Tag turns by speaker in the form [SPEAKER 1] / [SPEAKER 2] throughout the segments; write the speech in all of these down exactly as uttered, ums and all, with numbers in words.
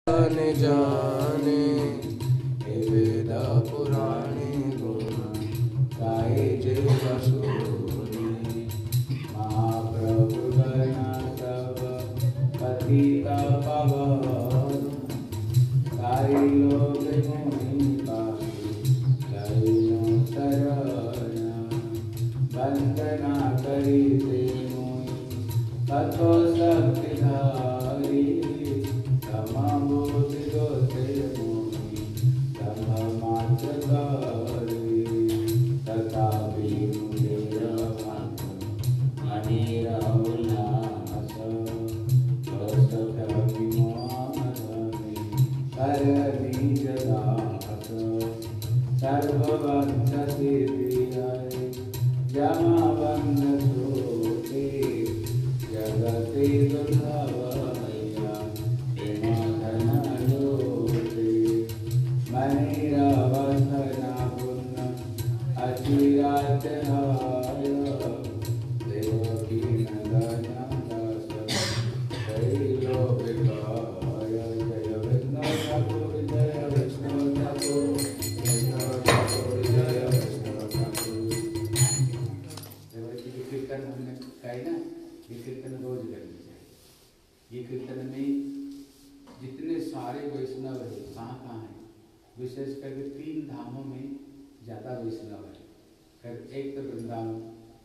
[SPEAKER 1] जाने जाने वेद पुराणे गुण गाए जे बसुनी महाप्रभु गणा सब पतित पावन सारे लोग मुनि पासु लइनो शरण वंदना करी ते मुनि ततो शक्तिधारी तमाबोधि दोते मुनि तमात्र करी तथा विमुनेर मात्र मनेर उल्लास दोषक विमोहने करणी जदास सर्ववंश सिद्धियाय जमावन्न सोते जगते दुर्लभया मणिरावसना पुण्य अचिरात हाय देवकी नंदना दास दैलो विकाय जय विष्णु ठाकुर जय विष्णु ठाकुर विष्णु ठाकुर जय विष्णु ठाकुर। देवकी कीर्तन हमने गाई ना, ये कीर्तन रोज करनी चाहिए। ये कीर्तन में जितने सारे वैष्णव है कहाँ कहाँ है, विशेष करके तीन धामों में ज़्यादा वैष्णव है। कर एक तो वृंदावन,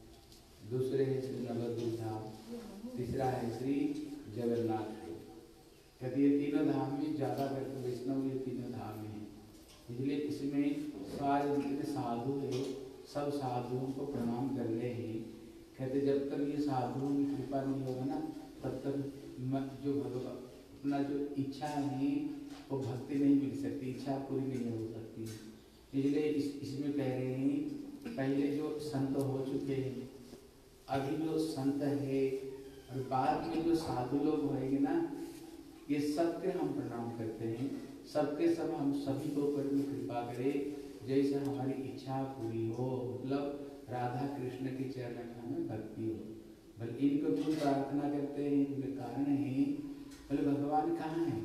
[SPEAKER 1] दूसरे है श्री नवद्वीप धाम, तीसरा है श्री जगन्नाथ है। कहते ये तीनों धाम में ज़्यादा करके वैष्णव ये तीनों धाम में है। इसलिए इसमें सारे जितने साधु है सब साधुओं को प्रणाम कर रहे हैं। कहते जब तक ये साधुओं की कृपा नहीं होगा ना तब तक जो भगवान अपना जो इच्छा है वो भक्ति नहीं मिल सकती, इच्छा पूरी नहीं हो सकती। इसलिए इस इसमें कह रहे हैं पहले जो संत हो चुके हैं, अभी जो संत है और बाद में जो साधु लोग होंगे ना, ये सबके हम प्रणाम करते हैं। सबके सब हम सभी को ऊपर में कृपा करे जैसे हमारी इच्छा पूरी हो, मतलब राधा कृष्ण के चरण में हमें भक्ति हो। बल्कि इनको क्यों प्रार्थना करते हैं, इनके कारण है बोले भगवान कहाँ है,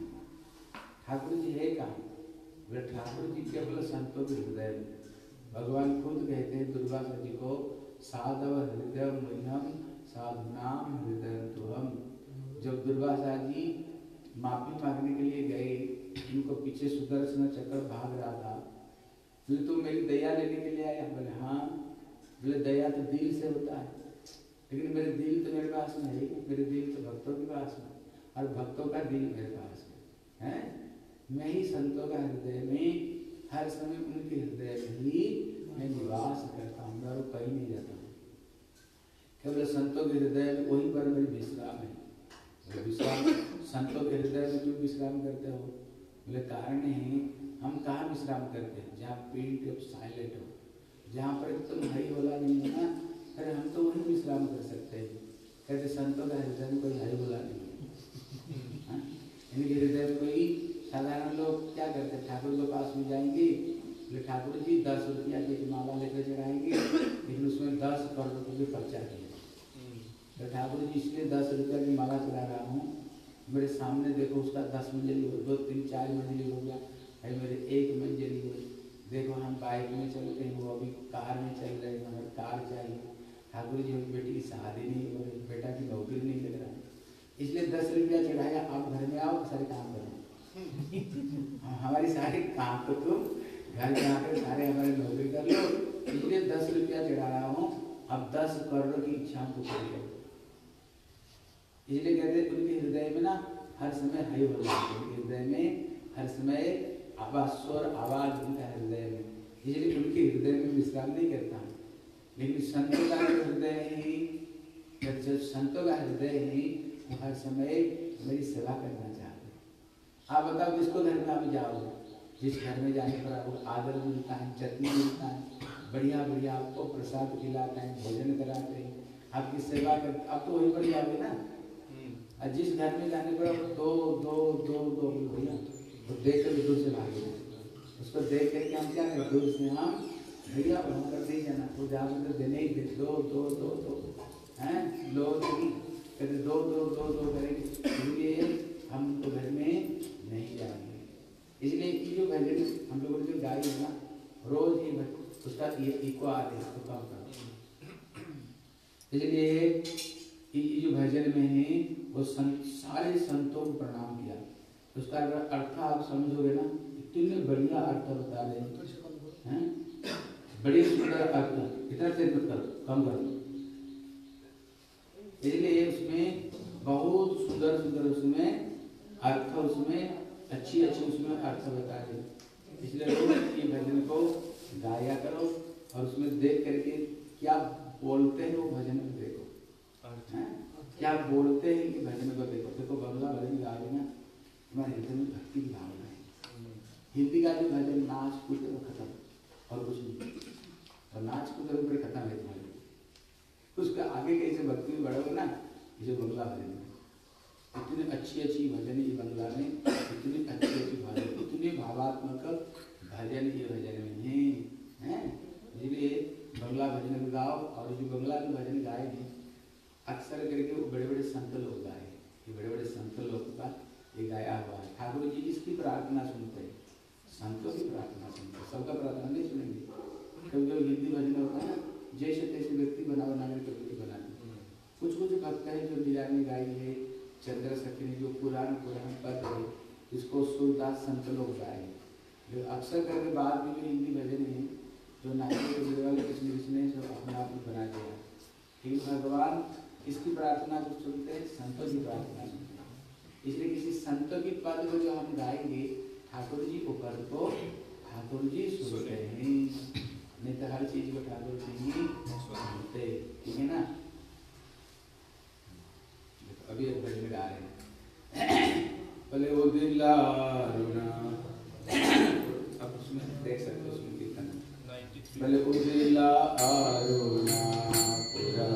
[SPEAKER 1] ठाकुर जी है कहाँ? बोले ठाकुर जी केवल संतों के हृदय में। भगवान खुद कहते हैं दुर्वासा जी को, साधव हृदय मह्यम साधुनाम हृदय तुहम। जब दुर्वासा जी माफी मांगने के लिए गए, उनको पीछे सुदर्शन चक्र भाग रहा था, बोले तुम मेरी दया लेने के लिए आया? बोले हाँ। बोले दया तो दिल से होता है, लेकिन मेरे दिल तो मेरे पास में है, मेरे दिल तो भक्तों के पास में, और भक्तों का दिल मेरे पास में है। मैं ही संतों का हृदय में हर समय उनके हृदय में ही मैं निवास करता हूँ, मैं कहीं नहीं जाता हूँ। केवल संतों के हृदय में वहीं पर मेरी विश्राम है। विश्राम संतों के हृदय में क्यों विश्राम करते हो? बोले कारण है हम कहाँ विश्राम करते हैं? जहाँ पीठ साइलेंट हो, जहाँ पर एकदम हरी होला नहीं है ना, अरे हम तो वहीं विश्राम कर सकते हैं। कहते संतों का हृदय में कोई हरी होला नहीं है। इनके हृदय में कोई साधारण लोग क्या करते हैं, ठाकुर के पास में जाएंगे, बोले ठाकुर जी दस रुपया की माला लेकर चढ़ाएंगे, लेकिन उसमें दस करोड़ रुपये की पर्चा है। तो ठाकुर जी इसलिए दस रुपया की माला चढ़ा रहा हूँ, मेरे सामने देखो उसका दस मंजिली हो, दो तीन चार मंजिली हो गया, अरे मेरे एक मंजिली हो। देखो हम बाइक में चलते हैं, वो अभी कार में चल रहे हैं, हमें कार चाहिए। ठाकुर जी मेरी बेटी की शादी नहीं हो रही, बेटा की नौकरी नहीं लग रहा है, इसलिए दस रुपया चढ़ाया, आप घर में आओ सारे काम करो। हमारी सारे काम तो तुम घर में आकर सारे हमारे नौकरी कर लो, इसलिए दस रुपया चढ़ा रहा हूँ, अब दस करोड़ की इच्छा को पूरी करो। इसलिए कहते उनके हृदय में ना हर समय हरि बोल रहा है, उनके हृदय में हर समय आवाज स्वर आवाज उनका हृदय में, इसलिए उनके हृदय में विश्राम नहीं करता। लेकिन संतों का हृदय ही, जब संतों का हृदय ही हर समय मेरी सेवा करना चाहते हैं। आप बताओ जिसको घर में आप जाओगे, जिस घर में जाने पर आपको आदर मिलता है, चटनी मिलता है, बढ़िया बढ़िया आपको प्रसाद खिलाते हैं, भोजन कराते हैं, आपकी सेवा करते, आप तो वहीं पर जाओगे ना। और जिस घर में जाने पर दो दो दो दो भैया तो देख कर दूर से भागे, उसको देख करके हम क्या करें, दूर से हम भैया वहाँ कर नहीं जाना, तो जहाँ पर देने ही दे, दो दो दो दो हैं लो नहीं कहते, दो दो दो दो करेंगे, इसलिए हम तो घर में नहीं जा हम लोगों ने जो गाई है ना रोज ही उसका ये इको आ रही है तो कम कर। इसलिए ये जो भजन में है वो संत सारे संतों को प्रणाम किया। उसका अर्थ आप समझोगे ना इतने बढ़िया अर्थ बता रहे हैं, बड़े सुंदर अर्थ, इतना से कर कम कर। इसलिए उसमें बहुत सुंदर सुंदर उसमें अर्थ, उसमें अच्छी अच्छी उसमें अर्थ बता रहे। इसलिए रोज ये भजन को गाया करो और उसमें देख करके क्या बोलते हैं वो भजन में देखो, क्या बोलते हैं कि भजन को देखो। देखो बंगला भजन गा रहे ना तुम्हारे हृदय में भक्ति की भावना है। हिंदी का जो भजन नाच कूद वो खत्म और कुछ नहीं, और नाच कूद ऊपर खत्म है तुम्हारे। उसके आगे कैसे भक्ति में बढ़ोगे ना, ये बंगला भजन में इतनी अच्छी अच्छी भजन ये बंगला में इतनी अच्छी अच्छी भजन, इतनी भावात्मक भजन ये भजन में है, हैं। इसलिए बंगला भजन गाओ। और जो बंगला के भजन गाए हैं अक्सर करके वो बड़े बड़े संत लोग गाए, ये बड़े बड़े संत लोग का ये गाया हुआ है। ठाकुर जी इसकी प्रार्थना सुनते हैं, संतों की प्रार्थना सुनते हैं, सबका प्रार्थना नहीं सुनेंगे। कभी कभी हिंदी भजन होता है ना जैसे तैसे व्यक्ति बना बना कर कभी बनाते हैं। कुछ कुछ भक्त है जो मीरा ने गाई है, चंद्र सखी ने जो पुराण पुराण पद है इसको सूरदास संत लोग गाए। जो अक्सर करके बाद में जो हिंदी भजन है जो नाचने के वाले कृष्ण कृष्ण ने अपने आप में बना दिया। लेकिन भगवान इसकी प्रार्थना को सुनते हैं, संतों की प्रार्थना सुनते हैं। इसलिए किसी संतों की पद को जो हम गाएंगे ठाकुर जी को पद को ठाकुर जी सुनते हैं, नहीं तो हर चीज को ठाकुर जी ही सुनते, ठीक है ना। अभी एक भजन गा रहे हैं बोले वो दिला रोना, अब उसमें देख सकते हो उसमें कीर्तन बोले वो दिला रोना पूरा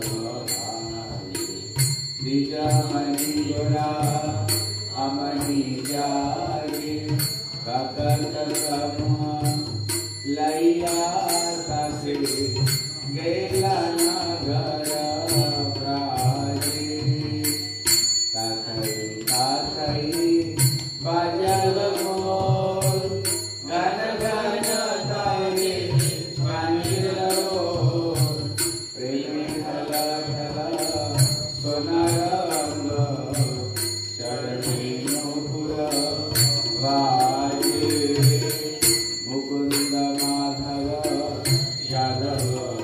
[SPEAKER 1] बीजा मनी गोरा अमनी जागे काकत कमा लैया सासे गेला नगर प्राजे काकई काकई बाजल मोर गन गन तारे मंदिरो प्रेम हला हला सोनारंग चरणों पुरा वाजे मुकुंद माधव यादव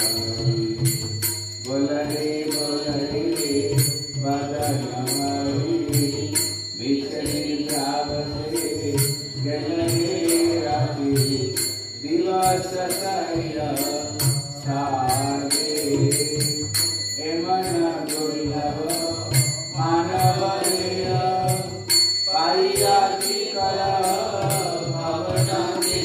[SPEAKER 1] बोलरे बोलरे बदन मरी बिछड़े जावसे गले राति दिवस तैया सागे एमन दुर्लभ मानव पाइया की कला भावना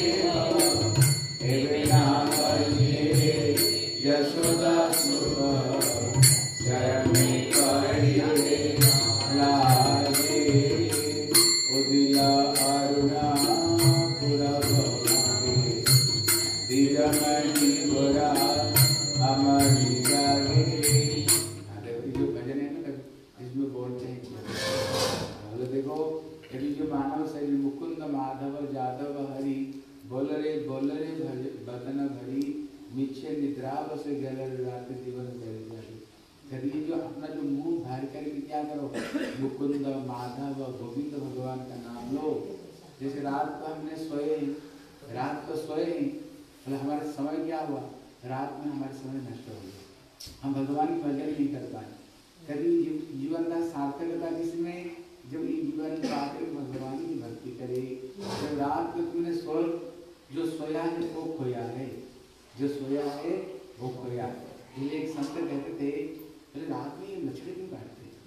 [SPEAKER 1] यशोदा सुख शरण पड़िए लागे उदिला अरुणा पुरभगे दिरमणि गोरा अमरी जागे। जो भजन है ना इसमें बोलते हैं देखो यदि जो मानव शरीर मुकुंद माधव जादव हरि बोल रे बोल रे बदन भरी मिच्छे निद्रा बस गल रात जीवन गल। कभी जो अपना जो मुंह भर करके क्या करो मुकुंद माधव गोविंद भगवान का नाम लो। जैसे रात को हमने सोए, रात को सोए मतलब हमारा समय क्या हुआ, रात में हमारा समय नष्ट हो गया, हम भगवान की भजन नहीं कर पाए। कभी जीवन का सार्थकता किसमें जब ये जीवन पाकर भगवान की भक्ति करे। जब रात को तुमने सो जो सोया है वो खोया है, जो सोया है वो खोया है। ये एक संत कहते थे बोले रात में ये मछली क्यों काटते हैं,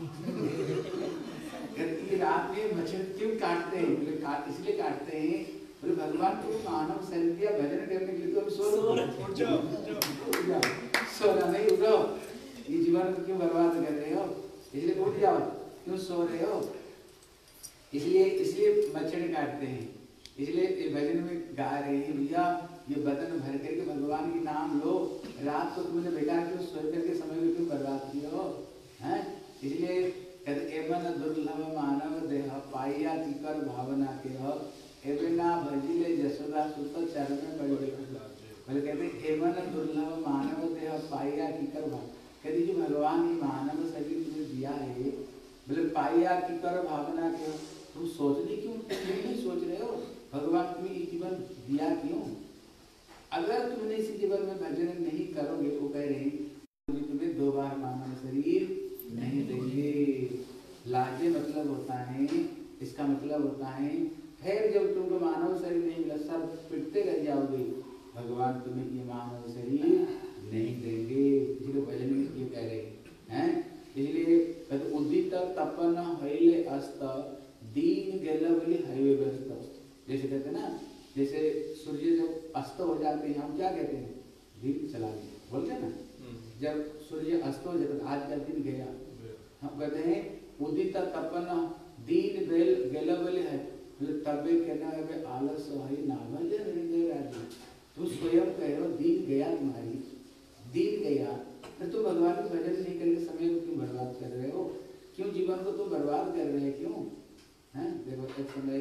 [SPEAKER 1] ये रात में मछली क्यों काटते हैं, बोले काट इसलिए काटते हैं बोले भगवान को मानव शरीर दिया भजन करने के लिए तो हम सो रहे सोना नहीं उठो, ये जीवन को क्यों बर्बाद कर रहे हो, इसलिए उठ जाओ, क्यों सो रहे हो। इसलिए इसलिए मच्छर काटते हैं। इसलिए ये भजन में गा रहे हैं भैया ये बदन भर करके भगवान की नाम लो। रात को तुमने बेकार क्यों सो करके समय को क्यों बर्बाद किए हो, हैं। इसलिए एवं दुर्लभ मानव देह पाइया कर भावना के हो एवे ना भजिले जसोदा सुत चरण में पड़ गए। बोले कहते एवन दुर्लभ मानव देह पाया की कर भाव, कहते जो भगवान ने मानव शरीर तुम्हें दिया है, बोले पाया की कर भावना क्यों, तुम सोचने क्यों नहीं सोच रहे हो, भगवान तुम्हें ये जीवन दिया क्यों? अगर तुमने इस जीवन में भजन नहीं करोगे, वो कह रहे हैं तुम्हें दो बार मानव शरीर नहीं देंगे। लाजे मतलब होता है, इसका मतलब होता है फिर जब तुमको मानव शरीर नहीं मिला सब पिटते रह जाओगे, भगवान तुम्हें ये मानव शरीर नहीं देंगे। इसलिए भजन में ये कह रहे हैं, इसलिए कहते उदित तपन हईले अस्त दीन गेलवली हईवे व्यस्त। जैसे कहते ना, जैसे सूर्य जब अस्त हो जाते हैं हम क्या कहते हैं, दिन चला गया बोलते हैं ना, जब सूर्य अस्त हो जाता है आज का दिन गया, हम कहते हैं उदित तपन दीन गेल गेलवली है, तबे कहना है आलस है नाभज राज्य। तुम स्वयं कह रहे हो दिन गया तुम्हारी, दिन गया तो तुम भगवान का भजन नहीं करके समय को क्यों बर्बाद कर रहे हो, क्यों जीवन को तुम बर्बाद कर रहे हैं क्यों? हैं देखो एक समय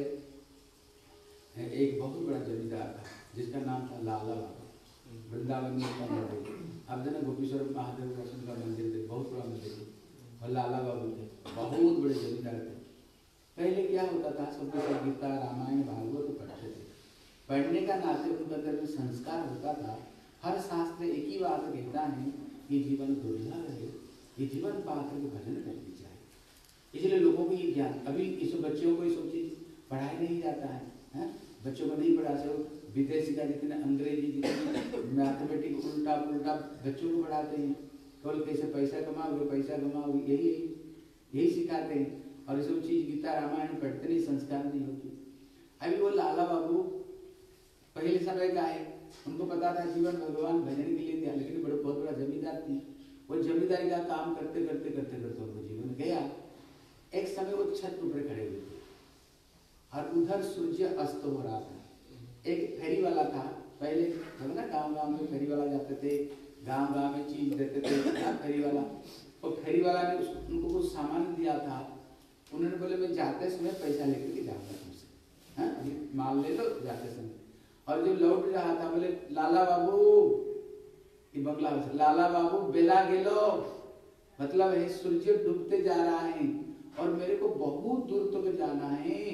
[SPEAKER 1] एक बहुत बड़ा जमींदार था जिसका नाम था लाला बाबा, वृंदावन में उसका मंदिर, अब जना गोपीश्वर महादेव दर्शन का मंदिर थे, बहुत बड़ा मंदिर थे, और लाला बाबू थे बहुत बड़े जमींदार थे। पहले क्या होता था, सबके सब गीता रामायण भागवत पढ़ते थे, पढ़ने का नाते उनके अंदर में संस्कार होता था। हर शास्त्र एक ही बात कहता है, ये जीवन दुर्लभ है, ये जीवन पाकर के भजन करनी चाहिए। इसलिए लोगों को ये ज्ञान, अभी इस बच्चों को ये सब चीज पढ़ाया नहीं जाता है, है? बच्चों को नहीं पढ़ा सकते, विदेशी का जितने अंग्रेजी जितने मैथमेटिक उल्टा पुल्टा बच्चों को पढ़ाते हैं, केवल कैसे पैसा कमाओगे पैसा कमाओगे यही यही सिखाते हैं, और ये सब चीज गीता रामायण पढ़ते नहीं, संस्कार नहीं होती। अभी वो लाला बाबू पहले समय का है, उनको पता था जीवन भगवान भजन के लिए दिया, लेकिन बड़े बहुत बड़ा जमींदार थी, वो जमींदारी का काम करते करते करते करते उनको जीवन गया। एक समय वो छत ऊपर खड़े हुए थे और उधर सूर्य अस्त हो रहा था। एक फेरी वाला था, पहले ना गांव गांव में फेरी वाला जाते थे, गांव गांव में चीज देते थे फेरी वाला, और फेरी वाला ने उनको कुछ सामान दिया था, उन्होंने बोले मैं जाते समय पैसा लेकर के जाऊंगा तुमसे, हाँ माल ले लो जाते समय। और जब लौट रहा था बोले लाला बाबू, ये बंगला लाला बाबू बेला गेलो, मतलब है सूर्य डूबते जा रहा है और मेरे को बहुत दूर तक जाना है,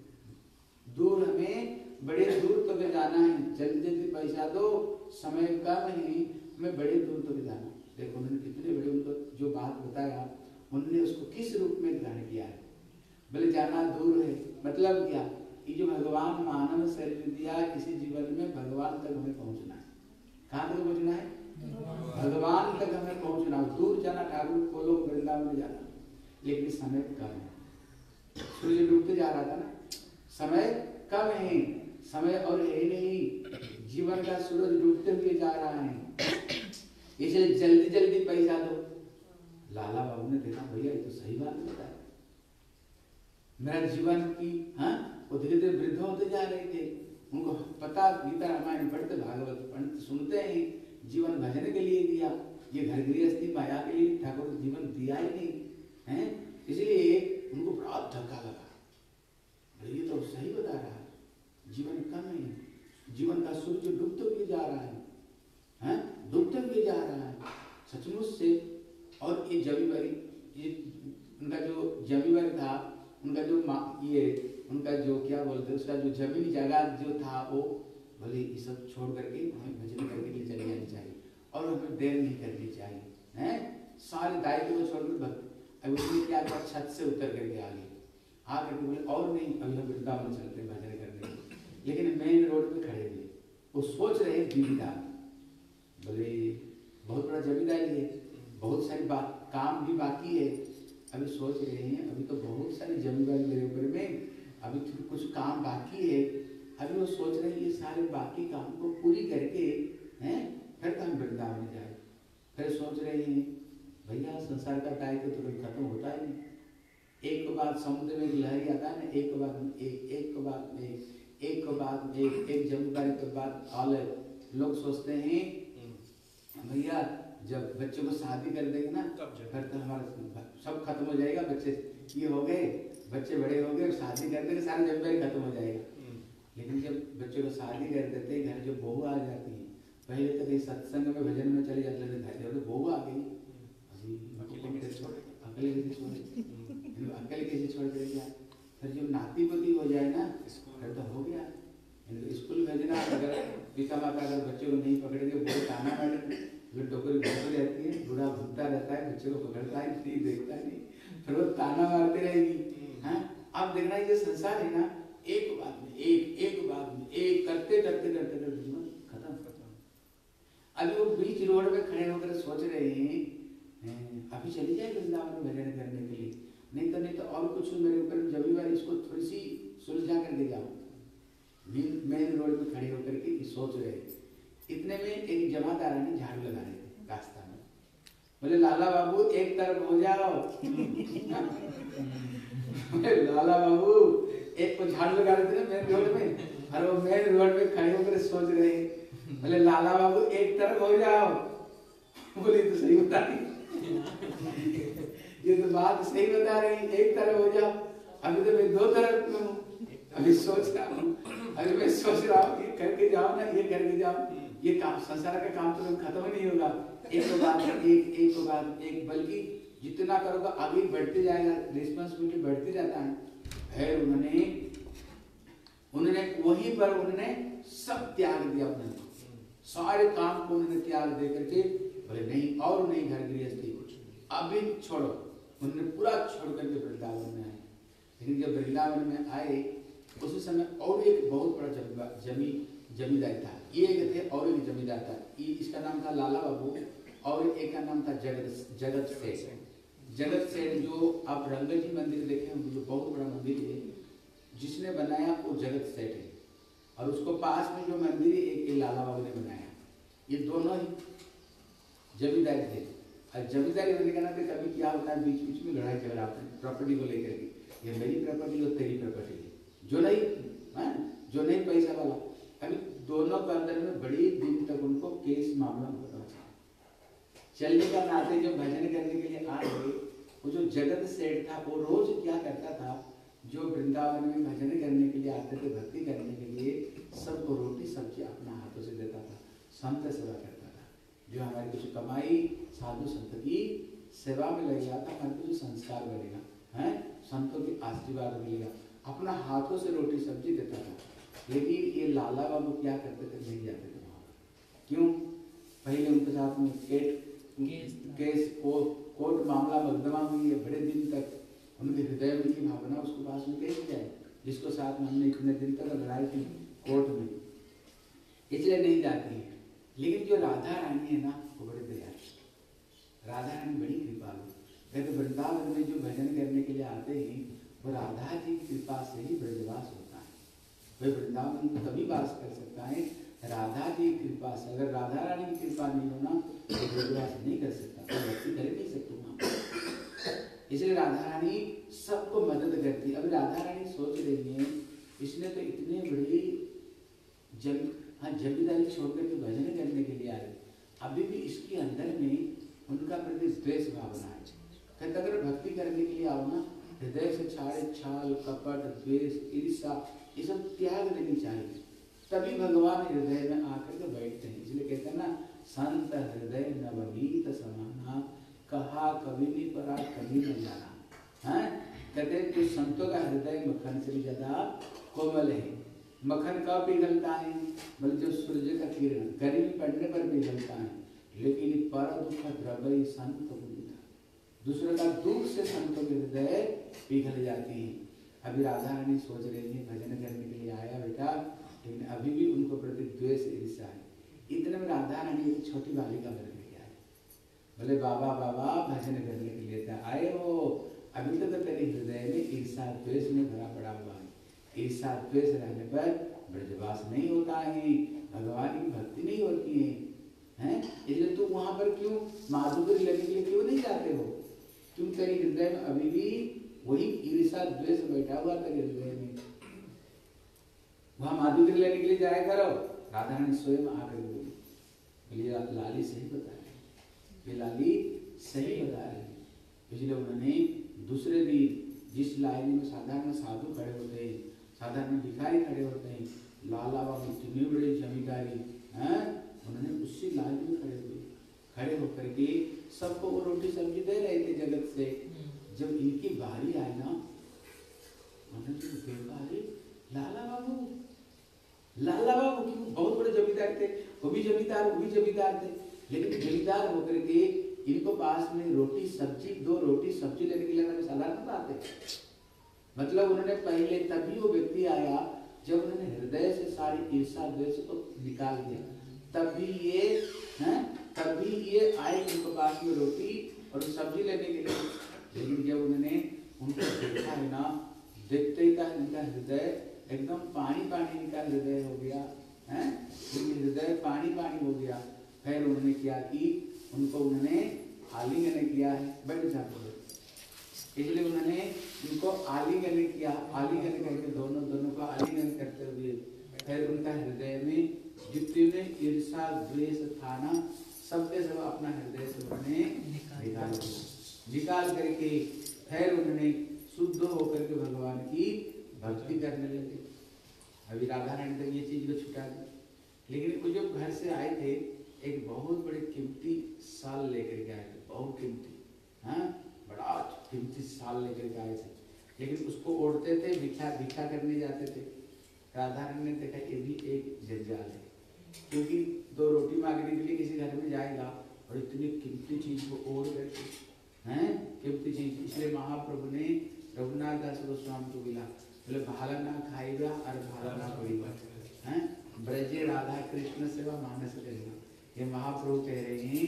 [SPEAKER 1] दूर हमें बड़े दूर तक जाना है, जल्दी जल्दी पैसा दो, समय कम है, हमें बड़े दूर तक जाना। देखो उन्होंने कितने बड़े, उनको जो बात बताया उन्होंने उसको किस रूप में ग्रहण किया है। बोले जाना दूर है मतलब क्या, कि जो भगवान मानव शरीर दिया, इसी जीवन में भगवान तक हमें पहुंचना है। कहाँ तक पहुंचना है? भगवान तक हमें पहुंचना है। दूर जाना, ठाकुर को लोग वृंदावन में जाना, लेकिन समय कम है। सूर्य डूबते जा रहा था ना, समय कम है, समय और है नहीं, जीवन का सूरज डूबते हुए जा रहा है, इसलिए जल्दी जल्दी पैसा दो। लाला बाबू ने देखा भैया ये तो सही बात बताया, मेरा जीवन की हाँ वो धीरे धीरे वृद्ध होते जा रहे थे, उनको पता गीता रामायण पढ़ते भागवत पढ़ते सुनते हैं, जीवन भजन के लिए दिया, ये घर गृहस्थी माया के लिए ठाकुर जीवन दिया ही नहीं है, इसलिए उनको बड़ा धक्का लगा, ये तो सही बता रहा है, जीवन कम है, जीवन का सूर्य डूबते हुए जा रहा है, हैं डूबते हुए जा रहा है सचमुच से। और ये जमींदारी, ये उनका जो जमींदार था, उनका जो ये उनका जो क्या बोलते हैं, उसका जो जमीनी जगह जो था, वो बोले ये सब छोड़ करके हमें भजन करने के लिए चले जानी चाहिए और हमें देर नहीं करनी चाहिए, हैं सारे दायित्व को छोड़कर भक्त। अब उसने क्या किया, छत से उतर करके आ गए, आ करके बोले और नहीं अभी हम वृंदावन चलते भजन करने के, लेकिन मेन रोड पे खड़े हुए, वो सोच रहे जमींदार, बोले बहुत बड़ा जमींदारी है, बहुत सारी बात काम भी बाकी है, अभी सोच रहे हैं अभी तो बहुत सारी जमींदारी मेरे ऊपर में, अभी तो कुछ काम बाकी है, अभी वो सोच रहे हैं ये सारे बाकी काम को पूरी करके हैं फिर तो हम वृंदावन जाए। फिर सोच रहे हैं भैया संसार का दायित्व तो कभी खत्म होता ही नहीं, एक बात समुद्र में लहरी आता है ना, एक बात में एक एक बात में एक बात में एक एक जमींदारी के बाद ऑल लोग सोचते हैं भैया जब बच्चों को शादी कर देंगे ना फिर तो हमारा सब खत्म हो जाएगा, बच्चे ये हो गए, बच्चे बड़े हो गए, शादी कर देंगे, सारी जमींदारी खत्म हो जाएगा। बच्चों को शादी कर देते हैं, घर जो बहू आ जाती है, पहले तो कहीं सत्संग में भजन में चले जाते थे, तो बहू आ गई, अभी अकेले कैसे छोड़े, अकेले कैसे छोड़े, अकेले कैसे छोड़ देंगे। फिर जब नाती पोती हो जाए ना, फिर तो हो गया, स्कूल भेजना। अगर पिता माता अगर बच्चे को नहीं पकड़ेंगे, बहुत ताना मारेंगे, जो टोकरी घूमती रहती है, बूढ़ा घूमता रहता है, बच्चे को पकड़ता है नहीं, देखता नहीं, फिर वो ताना मारती रहेगी। हाँ, आप देखना ये संसार है ना, एक बात में एक एक बात में एक करते करते करते करते जीवन खत्म खत्म। अभी वो बीच रोड में खड़े होकर सोच रहे हैं अभी चली जाए वृंदावन में भजन करने के लिए, नहीं तो नहीं तो और कुछ मेरे ऊपर जब बार इसको थोड़ी सी सुलझा कर दे जाओ। मेन रोड में खड़े होकर के सोच रहे, इतने में एक जमादार ने झाड़ू लगा रहे थे रास्ता में, बोले लाला बाबू एक तरफ हो जाओ। लाला बाबू एक को झाड़ू लगा रहे थे ना मेन रोड में, और वो मेन रोड में खड़े होकर सोच रहे, बोले लाला बाबू एक तरफ हो जाओ। बोले तो सही बता रही, ये तो बात सही बता रही, एक तरफ हो जाओ। अभी तो मैं दो तरफ में हूँ, अभी सोच रहा हूँ, अभी मैं सोच रहा हूँ ये करके जाओ ना, ये करके जाओ, ये काम संसार का काम तो खत्म नहीं होगा। एक तो बात एक एक तो बात एक, बल्कि जितना करोगे आगे बढ़ते जाएगा, रिस्पॉन्सिबिलिटी बढ़ती जाता है। फिर उन्होंने उन्होंने वहीं पर उन्होंने सब त्याग दिया, अपने सारे काम को उन्होंने त्याग दे करके बोले नहीं और नहीं घर गृहस्थी अभी छोड़ो। उन्होंने पूरा छोड़ करके वृंदावन में आए। लेकिन जब वृंदावन में आए उसी समय और एक बहुत बड़ा जमी जमींदार था, ये एक थे और एक जमींदार था, इसका नाम था लाला बाबू, और एक का नाम था जगत जगत सेठ। जगत सेठ जो आप रंगत जी मंदिर देखे होंगे, जो बहुत बड़ा मंदिर है, जिसने बनाया वो जगत सेठ है, और उसको पास में जो मंदिर है एक लाला बाबू ने बनाया। ये दोनों ही जमींदार थे। और जमींदारी होने का ना तो कभी क्या होता है, बीच बीच में लड़ाई झगड़ा होता है प्रॉपर्टी को लेकर के, ये मेरी प्रॉपर्टी और तेरी प्रॉपर्टी है, जो नहीं है जो नहीं पैसा वाला। अभी दोनों के अंदर में बड़ी दिन तक उनको केस मामला होता है। चलने का नाते जब भजन करने के लिए आ गए, वो जो जगत सेठ था वो रोज क्या करता था, जो वृंदावन में भजन करने के लिए आते थे, भक्ति करने के लिए, सबको रोटी सब्जी अपना हाथों से देता था, संत सेवा करता था। जो हमारी कुछ कमाई साधु संत की सेवा में लग जाता, हमारे कुछ संस्कार बनेगा, है संतों के आशीर्वाद मिलेगा, अपना हाथों से रोटी सब्जी देता था। लेकिन ये लाला बाबू क्या करते थे, नहीं जाते थे वहाँ। क्यों? पहले उनके साथ में केट केस को कोर्ट मामला मुकदमा हुई है, बड़े दिन तक उनके हृदय में की भावना उसके पास में कैसे जाए, जिसको साथ में हमने इतने दिन तक लड़ाई की कोर्ट में, इसलिए नहीं जाती है। लेकिन जो राधा रानी है ना, वो बड़े दयालु, राधा रानी बड़ी कृपालु। कहते वृंदावन में जो भजन करने के लिए आते हैं, वो राधा जी की कृपा से ही ब्रजवास होता है। वह वृंदावन में तभी वास कर सकता है राधा जी की कृपा से। अगर राधा रानी की कृपा नहीं होना तो ब्रजवास नहीं कर सकता, तो भक्ति कर नहीं सकते वहाँ। इसलिए राधा रानी सबको मदद करती है। अभी राधा रानी सोच रही है, इसने तो इतने बड़े जम हाँ जमींदारी छोड़कर के भजन करने के लिए आए, अभी भी इसके अंदर में उनका प्रति द्वेष भावना है। कहते अगर भक्ति करने के लिए आओ ना, हृदय से छाड़े छाल कपट द्वेष ईर्ष्या ये सब त्याग देनी चाहिए, तभी भगवान हृदय में आकर के बैठते हैं। इसलिए कहते हैं ना, संत हृदय नवनीत समाना, कहा कभी नहीं परा कभी न जाना। है कहते हैं कि संतों का हृदय मक्खन से भी ज्यादा कोमल है। मक्खन कब पिघलता है? बल्कि जो सूर्य का किरण गर्मी पड़ने पर पिघलता है, लेकिन पर दुख द्रव्य संत दूसरे का दुख से संतों के हृदय पिघल जाते हैं। अभी राधा रानी सोच रही है भजन करने के लिए आया बेटा, लेकिन अभी भी उनको प्रति द्वेष ईर्ष्या है। इतने में राधा रानी एक छोटी बालिका बन गई है, बोले बाबा बाबा भजन करने के लिए आए हो, अभी तक तो तेरे हृदय में ईर्ष्या द्वेष में भरा पड़ा हुआ है। ईर्ष्या द्वेष रहने पर ब्रजवास नहीं होता है, भगवान की भक्ति नहीं होती है, हैं? इसलिए तुम वहां पर क्यों माधुर्य लेने के लिए क्यों नहीं जाते हो? तुम तेरे हृदय में अभी भी वही ईर्ष्या द्वेष बैठा हुआ तेरे हृदय में, वहां माधुर्य लेने के लिए जाया करो। राधा रानी स्वयं आकर बोली, बोलिए लाली सही बता रही, ये लाली सही बता रही। इसलिए उन्होंने दूसरे दिन जिस लाइन में साधारण साधु खड़े होते हैं, साधारण भिखारी खड़े होते हैं, लाला बाबू इतनी बड़ी जमींदारी हैं, उन्होंने उसी लाल में खड़े हुए, खड़े होकर के सबको वो रोटी सब्जी दे रहे थे जगत से। जब इनकी बारी आई ना, उन्होंने देखा अरे लाला बाबू, लाला बाबू क्यों, बहुत बड़े जमींदार थे, वो भी जमींदार वो भी जमींदार थे, लेकिन जमींदार होकर के इनको पास में रोटी सब्जी, दो रोटी सब्जी लेने के लिए सलाह नहीं पाते। मतलब उन्होंने पहले तभी वो व्यक्ति आया जब उन्होंने हृदय से सारी ईर्षा द्वेष को निकाल दिया, तभी ये हैं, तभी ये आए उनके पास में रोटी और सब्जी लेने के लिए। लेकिन जब उन्होंने उनको देखा है ना, देखते ही का इनका हृदय एकदम पानी पानी इनका हृदय हो गया है, हृदय पानी पानी हो गया। फिर उन्होंने क्या की, उनको उन्होंने आलिंगन किया है, बैठ जाते, इसलिए उन्होंने उनको आलिंगन किया, आलिंगन करके दोनों दोनों का आलिंगन करते हुए फिर उनका हृदय में जितने ईर्षा द्वेष था ना, सबके सब अपना हृदय से उन्होंने निकाल निकाल करके फिर उन्होंने शुद्ध होकर के भगवान की भक्ति करने लगे। अभी राधा रानी तक ये चीज को छुटा दी, लेकिन वो जब घर से आए थे एक बहुत बड़े कीमती साल लेकर के आए थे, बहुत कीमती, हाँ बड़ा कीमती साल लेकर के आए थे, लेकिन उसको ओढ़ते थे, भिक्षा भिक्षा करने जाते थे। राधा रानी ने देखा ये भी एक जंजाल है, क्योंकि दो रोटी मांगने के लिए किसी घर में जाएगा और इतनी कीमती चीज को ओढ़ करके, हैं कीमती चीज, इसलिए महाप्रभु ने रघुनाथ दास गोस्वामी को बोला, बोले भाला ना खाएगा और भाला ना पड़ेगा, हैं ब्रजे राधा कृष्ण सेवा मानस करेगा। ये महाप्रभु कह रहे हैं,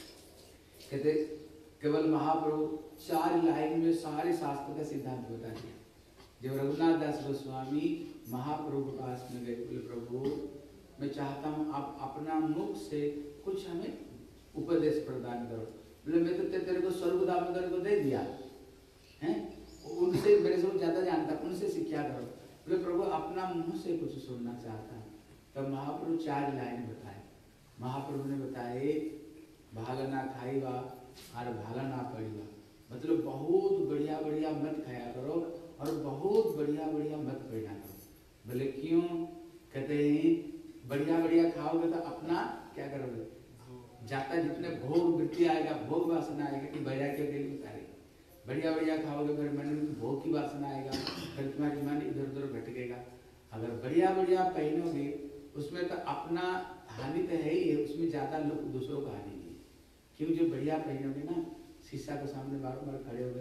[SPEAKER 1] कहते केवल महाप्रभु चार लाइन में सारे शास्त्र का सिद्धांत बता दिया। जब रघुनाथ दास गोस्वामी महाप्रभु के पास में गए, बोले प्रभु मैं चाहता हूँ आप अपना मुख से कुछ हमें उपदेश प्रदान करो। बोले मैं तो तेरे को स्वर्ग दामोदर को दे दिया हैं, उनसे मेरे से ज्यादा जानता, उनसे शिक्षा करो। बोले प्रभु अपना मुंह से कुछ सुनना चाहता हूँ। तब महाप्रभु चार लाइन बताए। महाप्रभु ने बताए भाला ना खाईबा और भाला ना पड़ीबा, मतलब बहुत बढ़िया बढ़िया मत खाया करो और बहुत बढ़िया बढ़िया मत पढ़ना करो। बोले क्यों? कहते हैं बढ़िया बढ़िया खाओगे तो अपना क्या करोगे, जाता जितने भोग वृत्ति आएगा, भोग वासना आएगा कि बढ़िया के दिल में करेगा। बढ़िया बढ़िया खाओगे फिर मन में भोग की वासना आएगा, फिर तुम्हारी मन इधर उधर भटकेगा। अगर बढ़िया बढ़िया पहनोगे उसमें तो अपना हानि तो है ही है, उसमें ज्यादा लोग दूसरों को हानि नहीं। क्यों? जो बढ़िया पहनोगे ना, शीशा के सामने बार बार खड़े होकर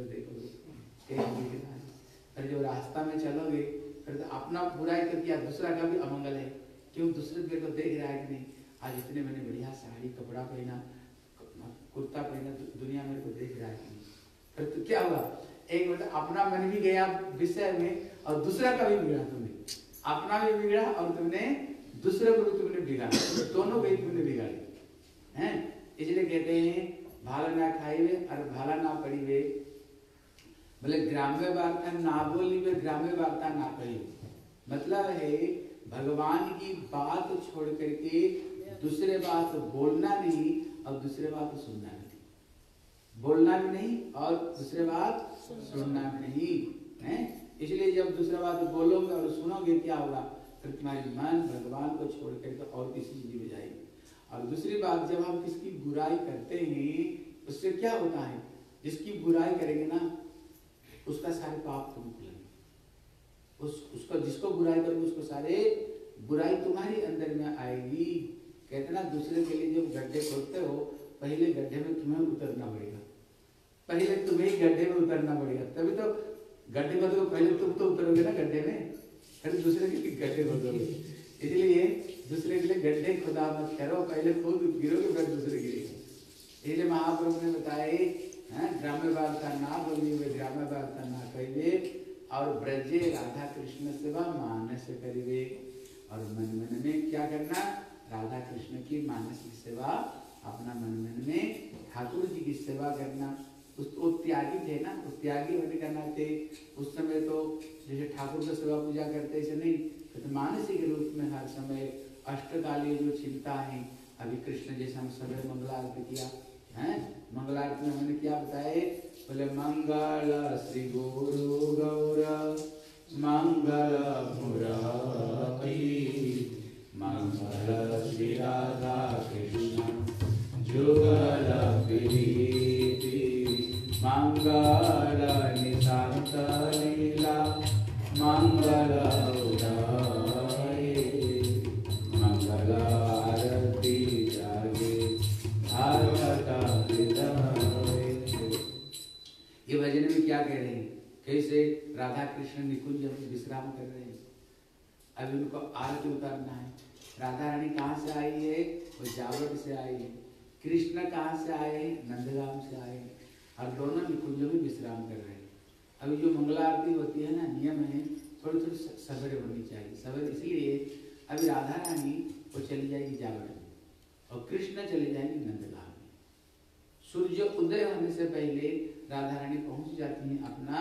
[SPEAKER 1] देखोगे, फिर जो रास्ता में चलोगे फिर तो अपना बुराई तो किया, दूसरा का भी अमंगल है। क्यों? दूसरे मेरे को देख रहा है कि नहीं, आज इतने मैंने बढ़िया साड़ी कपड़ा पहना, कुर्ता पहना, दुनिया मेरे को देख रहा है कि नहीं। फिर तो क्या हुआ, एक मतलब अपना मन भी गया विषय में और दूसरा का भी बिगड़ा तुमने, अपना भी बिगड़ा और तुमने दूसरे को भी तुमने बिगाड़ा, दोनों को ही तुमने बिगाड़ी हैं। इसलिए कहते हैं भाला ना खाइबे और भाला ना पड़ीबे। बोले ग्राम्य वार्ता ना बोलीबे, ग्राम्य वार्ता ना कहिबे। मतलब है भगवान की बात छोड़ करके दूसरे बात बोलना नहीं और दूसरे बात सुनना नहीं, बोलना भी नहीं और दूसरे बात सुनना भी नहीं है। इसलिए जब दूसरा बात बोलोगे और सुनोगे क्या होगा, फिर तुम्हारी मन भगवान को छोड़ करके और किसी चीज में जाएगी। और दूसरी बात, जब हम किसकी बुराई करते हैं उससे क्या होता है, जिसकी बुराई करेंगे ना उसका सारे पाप तुम खुलेंगे, उस उसको जिसको बुराई करोगे उसको सारे बुराई तुम्हारी अंदर में आएगी। कहते ना दूसरे के लिए जब गड्ढे खोदते हो पहले गड्ढे में तुम्हें उतरना पड़ेगा, पहले तुम्हें ही गड्ढे में उतरना पड़ेगा, तभी तो गड्ढे में तो पहले तुम तो उतरोगे ना गड्ढे में, फिर दूसरे के गड्ढे खोदोगे। इसलिए दूसरे के लिए गड्ढे खुदा मत करो, पहले खुद गिरोगे फिर दूसरे गिरेगा। इसलिए महाप्रभु ने बताए ग्राम्य वार्ता ना बोलिए, ग्राम्य वार्ता ना कहिए और ब्रजे राधा कृष्ण सेवा मानस करिए। और मन मन में क्या करना, राधा कृष्ण की मानस की सेवा, अपना मन मन में ठाकुर जी की सेवा करना। उस वो त्यागी थे ना, उस त्यागी होने का नाते उस समय तो जैसे ठाकुर का सेवा पूजा करते ऐसे नहीं, तो मानसिक रूप में हर समय अष्टकालीय जो चिंता है, अभी कृष्ण जैसे हम सवेरे मंगलारती किया है, मंगलारती में हमने क्या बताए, बोले मंगल श्री गुरु गौर मंगल मुरारी मंगल श्री राधा कृष्ण जुगल प्रीति मंगल निशांत लीला मंगल उदय मंगल आरती जागे भारत हृदय। ये भजन में क्या कह रहे हैं? कैसे राधा कृष्ण निकुंज में विश्राम कर रहे हैं। अभी उनको आरती उतारना है। राधा रानी कहाँ से आई है? वो जावट से आई है। कृष्ण कहाँ से आए हैं? नंदगाम से आए हैं। और दोनों निकुंज में विश्राम कर रहे हैं। अभी जो मंगला आरती होती है ना, नियम है थोड़ी थोड़ी सवेरे होनी चाहिए। सवेरे इसलिए अभी राधा रानी वो चली जाएगी जावट में और कृष्ण चले जाएंगे नंदगाम में। सूर्य उदय होने से पहले राधा रानी पहुंच जाती हैं अपना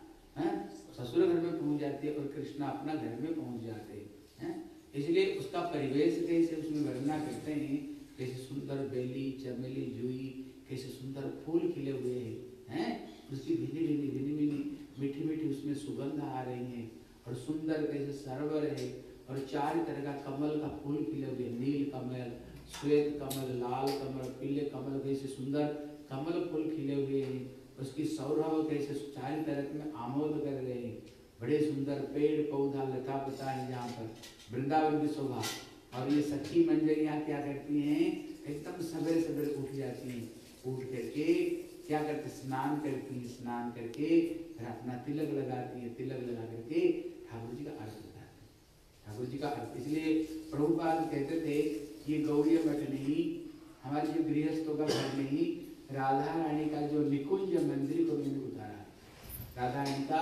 [SPEAKER 1] ससुर घर में पहुंच जाती है और कृष्ण अपना घर में पहुंच जाते हैं। इसलिए उसका परिवेश कैसे उसमें वर्णना करते हैं, कैसे सुंदर बेली चमेली जूही कैसे सुंदर फूल खिले हुए हैं, हैं? उसकी भिनी भिनी भिनी भिनी मीठी मीठी उसमें सुगंध आ रही है और सुंदर कैसे सरोवर है और चार तरह का कमल का फूल खिले हुए, नील कमल, श्वेत कमल, लाल कमल, पीले कमल, कैसे सुंदर कमल फूल खिले हुए हैं। उसकी सौरभ कैसे चारों तरफ में आमोद कर रहे हैं। बड़े सुंदर पेड़ पौधा लता पता है यहाँ पर वृंदावन की शोभा। और ये सखी मंजरियाँ क्या करती हैं? एकदम सवेरे सवेरे उठ जाती हैं। उठ करके क्या करते? स्नान करती हैं। स्नान करके फिर अपना तिलक लगाती है। तिलक लगा करके ठाकुर जी का अर्घ उतारते हैं। ठाकुर जी का अर्घ इसलिए प्रभुपाद कहते थे ये गौड़ी मठ नहीं, हमारे जो गृहस्थों का घर नहीं, राधा रानी का जो निकुंज मंदिर को मैंने उतारा। राधा रानी का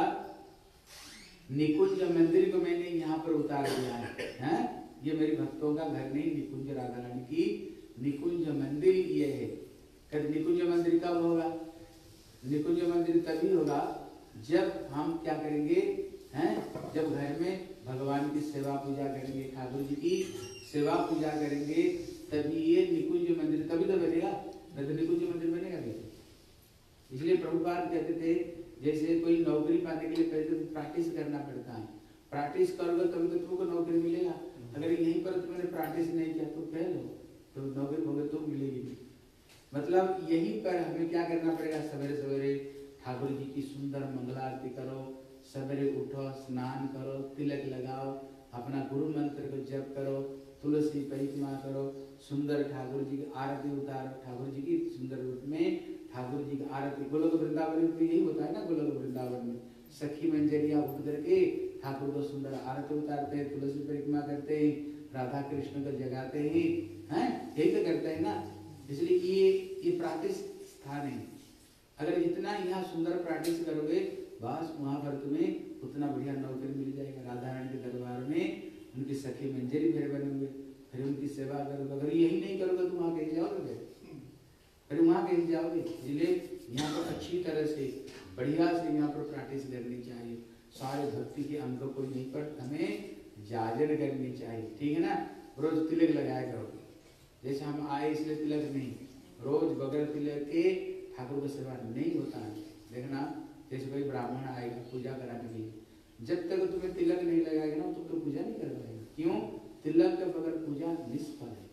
[SPEAKER 1] निकुंज मंदिर को मैंने यहाँ पर उतार दिया है, हैं? ये मेरे भक्तों का घर नहीं, निकुंज राधा रानी की निकुंज मंदिर ये है। कहते निकुंज मंदिर कब होगा? निकुंज मंदिर तभी होगा जब हम क्या करेंगे, हैं? जब घर में भगवान की सेवा पूजा करेंगे, ठाकुर जी की सेवा पूजा करेंगे, तभी ये निकुंज मंदिर तभी तो बनेगा। नहीं तो निकुंज मंदिर बनेगा कैसे? इसलिए प्रभुपाद कहते थे जैसे कोई नौकरी पाने के लिए पहले तो प्रैक्टिस करना पड़ता है। प्रैक्टिस करोगे तभी तो तुमको नौकरी मिलेगा। अगर यहीं पर तुमने प्रैक्टिस नहीं किया तो फेल हो, तो नौकरी होगी तो मिलेगी नहीं। मतलब यहीं पर हमें क्या करना पड़ेगा? सवेरे सवेरे ठाकुर जी की सुंदर मंगला आरती करो, सवेरे उठो, स्नान करो, तिलक लगाओ, अपना गुरु मंत्र को जप करो, तुलसी परिक्रमा करो, सुंदर ठाकुर जी की आरती उतारो। ठाकुर जी की सुंदर रूप में ठाकुर जी की आरती। गोलोक वृंदावन में तो यही होता है ना। गोलोक वृंदावन में सखी मंजरिया उठ करके ठाकुर को सुंदर आरती उतारते हैं, तुलसी परिक्रमा करते हैं, राधा कृष्ण को जगाते हैं, हैं? यही तो करते हैं ना। इसलिए ये ये प्रैक्टिस स्थान है। अगर जितना यहाँ सुंदर प्रैक्टिस करोगे बस वहाँ पर तुम्हें उतना बढ़िया नौकरी मिल जाएगा। राधा रानी के दरबार में उनकी सखी मंजरी फिर बनोगे, फिर उनकी सेवा करोगे। अगर यही नहीं करोगे तो वहाँ कहीं जाओगे? फिर वहाँ कहीं जाओगे? इसलिए यहाँ पर अच्छी तरह से बढ़िया से यहाँ पर प्रैक्टिस करनी चाहिए। सारे भक्ति के अंगों को यहीं पर हमें जाजर करनी चाहिए, ठीक है ना। रोज तिलक लगाया करो। जैसे हम आए इसलिए तिलक नहीं, रोज बगैर तिलक के ठाकुर का सेवा नहीं होता है। देखना जैसे कोई ब्राह्मण आएगा पूजा कराने के लिए, जब तक तुम्हें तिलक नहीं लगाएगा ना तो पूजा नहीं कर पाएगा। क्यों? तिलक के बगैर पूजा निष्फल है।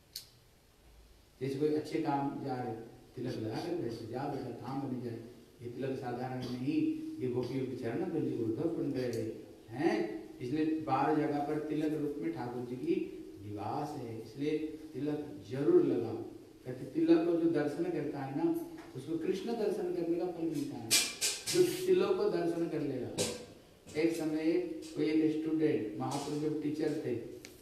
[SPEAKER 1] जैसे कोई अच्छे काम जा रहे, तिलक लगा कर वैसे जा बेटा काम बन जाए। ये तिलक साधारण नहीं, ये गोपियों के चरण पर उद्धव बन रहे हैं। इसलिए बारह जगह पर तिलक रूप में ठाकुर जी की निवास है, इसलिए तिलक जरूर लगाओ। कहते तिलक को जो दर्शन करता है ना उसको कृष्ण दर्शन करने का फल मिलता है। जो तिलक को दर्शन कर लेगा। एक समय कोई एक स्टूडेंट, महाप्रभु जब टीचर थे,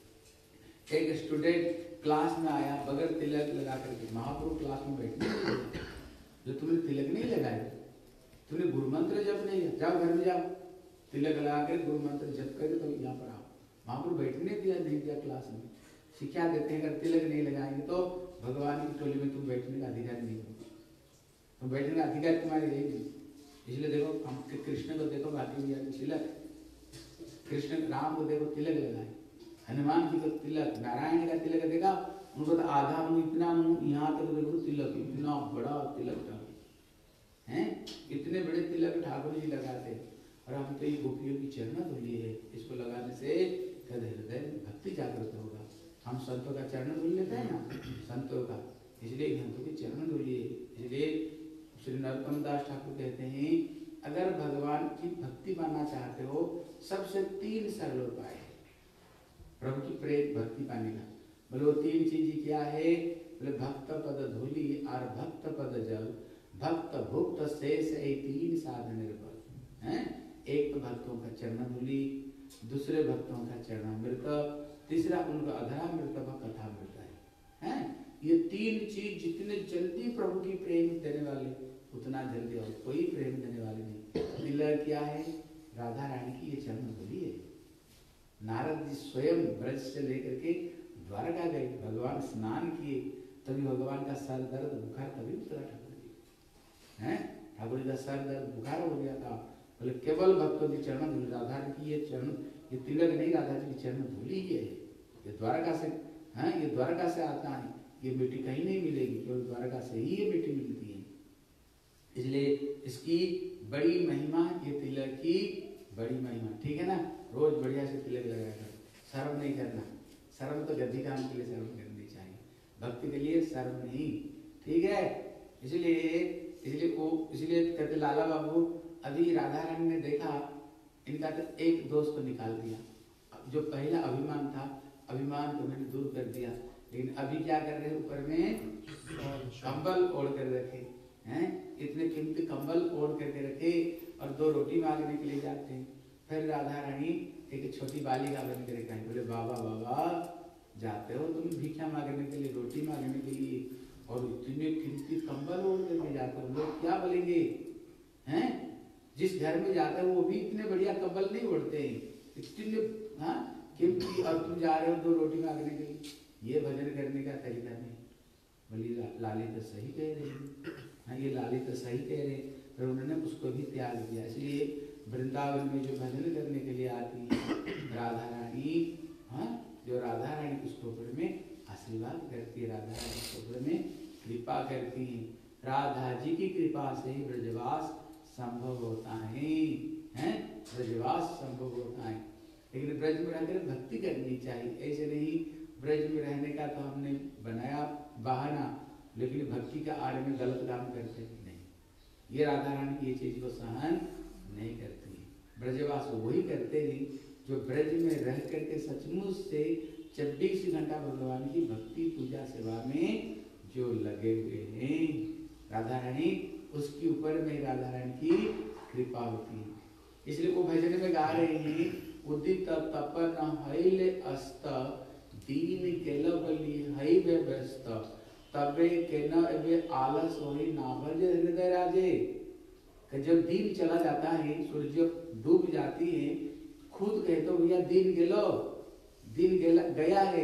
[SPEAKER 1] एक स्टूडेंट क्लास में आया बगैर तिलक लगा करके। महाप्रभु क्लास में बैठे, जो तुमने तिलक नहीं लगाया, तुमने गुरु मंत्र जप नहीं किया, जाओ घर में जाओ, तिलक लगा कर गुरु मंत्र जप करके तो यहाँ पर आओ। महाप्रभु बैठने दिया नहीं दिया क्लास में। शिक्षा देते हैं अगर तिलक नहीं लगाएंगे तो भगवान की टोली में तुम बैठने का अधिकार नहीं हो, तुम बैठने का अधिकार तुम्हारे यही नहीं। इसलिए देखो हम कृष्ण को देखो, बाकी तिलक, कृष्ण राम को देखो तिलक लगाए, हनुमान जी को तिलक, नारायण का तिलक देखा उनको तो आधा मुंह इतना मुंह यहाँ तक देखो तिलक, इतना बड़ा तिलक था, हैं? इतने बड़े तिलक ठाकुर जी लगाते। और हम तो ये गोपियों की चरण धूली है, इसको लगाने से कद हृदय में भक्ति जागृत होगा। हम संतों का चरण धूल लेते हैं ना, संतों का, इसलिए संतों की चरण धूली है। इसलिए श्री नरोत्तम दास ठाकुर कहते हैं, अगर भगवान की भक्ति पाना चाहते हो, सबसे तीन सरल उपाय है प्रभु की प्रेम भक्ति पाने का। बोले वो तीन चीज क्या है? बोले भक्त पद धूली और भक्त पद जल, भक्त भुक्त शेष, तीन साधन निर्बल हैं। एक तो भक्तों का चरण धूली, दूसरे भक्तों का चरणामृत, तीसरा उनका अधरामृत व कथामृत है, हैं? ये तीन चीज जितने जल्दी प्रभु की प्रेम देने वाले, उतना जल्दी और कोई प्रेम देने वाले नहीं। तिलक क्या है? राधा रानी की ये चरण धूली है। नारद जी स्वयं ब्रज से लेकर के द्वारका गए, भगवान स्नान किए, तभी भगवान का सर दर्द बुखार तभी उतरा ठाकुर जी, हैं? ठाकुर जी का सर दर्द बुखार हो गया था। बोले केवल भक्तों की चरण धूली, राधा की ये चरण, ये तिलक नहीं, राधा जी की चरण धूली ही है। ये द्वारका से, हाँ, ये द्वारका से आता है, ये मिट्टी कहीं नहीं मिलेगी, केवल द्वारका से ही ये मिट्टी मिलती है। इसलिए इसकी बड़ी महिमा, ये तिलक की बड़ी महिमा, ठीक है ना। रोज बढ़िया से तिलक लगाया कर, शर्म नहीं करना। शर्म तो गद्दी काम के लिए शर्म करनी चाहिए, भक्ति के लिए शर्म नहीं, ठीक है। इसलिए इसलिए वो इसलिए कहते लाला बाबू, अभी राधा रानी ने देखा, इनका तो एक दोष को निकाल दिया, जो पहला अभिमान था, अभिमान को मैंने दूर कर दिया। लेकिन अभी क्या कर रहे हैं? ऊपर में कंबल ओढ़ कर रखे हैं, इतने कीमती कंबल ओढ़ करके रखे, और दो रोटी मांगने के लिए जाते हैं। फिर राधा रानी एक छोटी बालिका बन कर कहीं, बोले बाबा बाबा जाते हो तुम भिक्षा मांगने के लिए, रोटी मांगने के लिए, और इतने कीमती कंबल ओढ़ करके जाते हो, लोग क्या बोलेंगे? हैं? जिस घर में जाते हो वो भी इतने बढ़िया कंबल नहीं ओढ़ते हैं, इतने हाँ कीमती, और तुम जा रहे हो दो रोटी मांगने के लिए। ये भजन करने का तरीका नहीं। बोली ला, लाली तो सही कह रहे हैं, हाँ ये लाली तो सही कह रहे हैं, पर उन्होंने उसको भी त्याग दिया। इसलिए वृंदावन में जो भजन करने के लिए आती है राधा रानी, हाँ, जो राधा रानी उसके ऊपर में आशीर्वाद करती है, राधा रानी उसके ऊपर में कृपा करती है। राधा जी की कृपा से ही ब्रजवास संभव होता है, हैं? ब्रजवास संभव होता है। लेकिन ब्रज में रहकर भक्ति करनी चाहिए, ऐसे नहीं ब्रज में रहने का तो हमने बनाया बहाना, लेकिन भक्ति का आड़ में गलत काम करते नहीं। ये राधा रानी ये चीज को सहन नहीं करती है। ब्रजवास वही करते हैं जो ब्रज में रह करके सचमुच से चौबीस घंटा भगवान की भक्ति पूजा सेवा में जो लगे हुए हैं। राधा रानी उसके ऊपर में राधा रानी की कृपा होती है। इसलिए वो भजन में गा रहे हैं, उदित तपन हईल अस्त, दीन केलवली हई वे व्यस्त, तबे के न वे आलस होई ना भज हृदय राजे। जब दिन चला जाता है, सूर्य डूब जाती है, खुद कहते हो भैया दिन गेलो, दिन गेला गया है।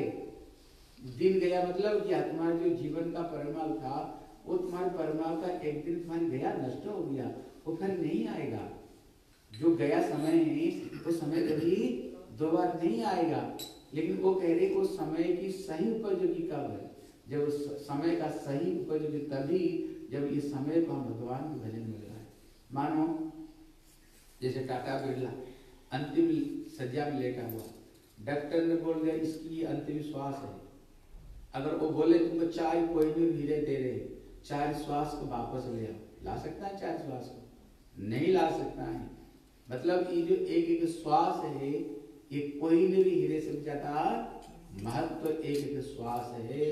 [SPEAKER 1] दिन गया मतलब क्या? तुम्हारा जो जीवन का परिमल था, वो तुम्हारे परिमल का एक दिन तुम्हारी गया, नष्ट हो गया, वो फिर नहीं आएगा। जो गया समय है वो समय कभी दो बार नहीं आएगा। लेकिन वो कह रहे को समय की सही उपयोगी कब है? जब समय का सही उपयोगी तभी जब ये समय को हम भगवान के भजन में लगाए। मानो जैसे टाटा बिरला अंतिम सज्जा में लेटा हुआ, डॉक्टर ने बोल दिया इसकी अंतिम श्वास है। अगर वो बोले तुमको चार कोई भी हीरे दे रहे, चार श्वास को वापस ले आओ, ला सकता है? चार श्वास को नहीं ला सकता है। मतलब ये जो एक एक श्वास है, ये कोई ने भी हीरे से ज्यादा महत्व तो एक एक श्वास है,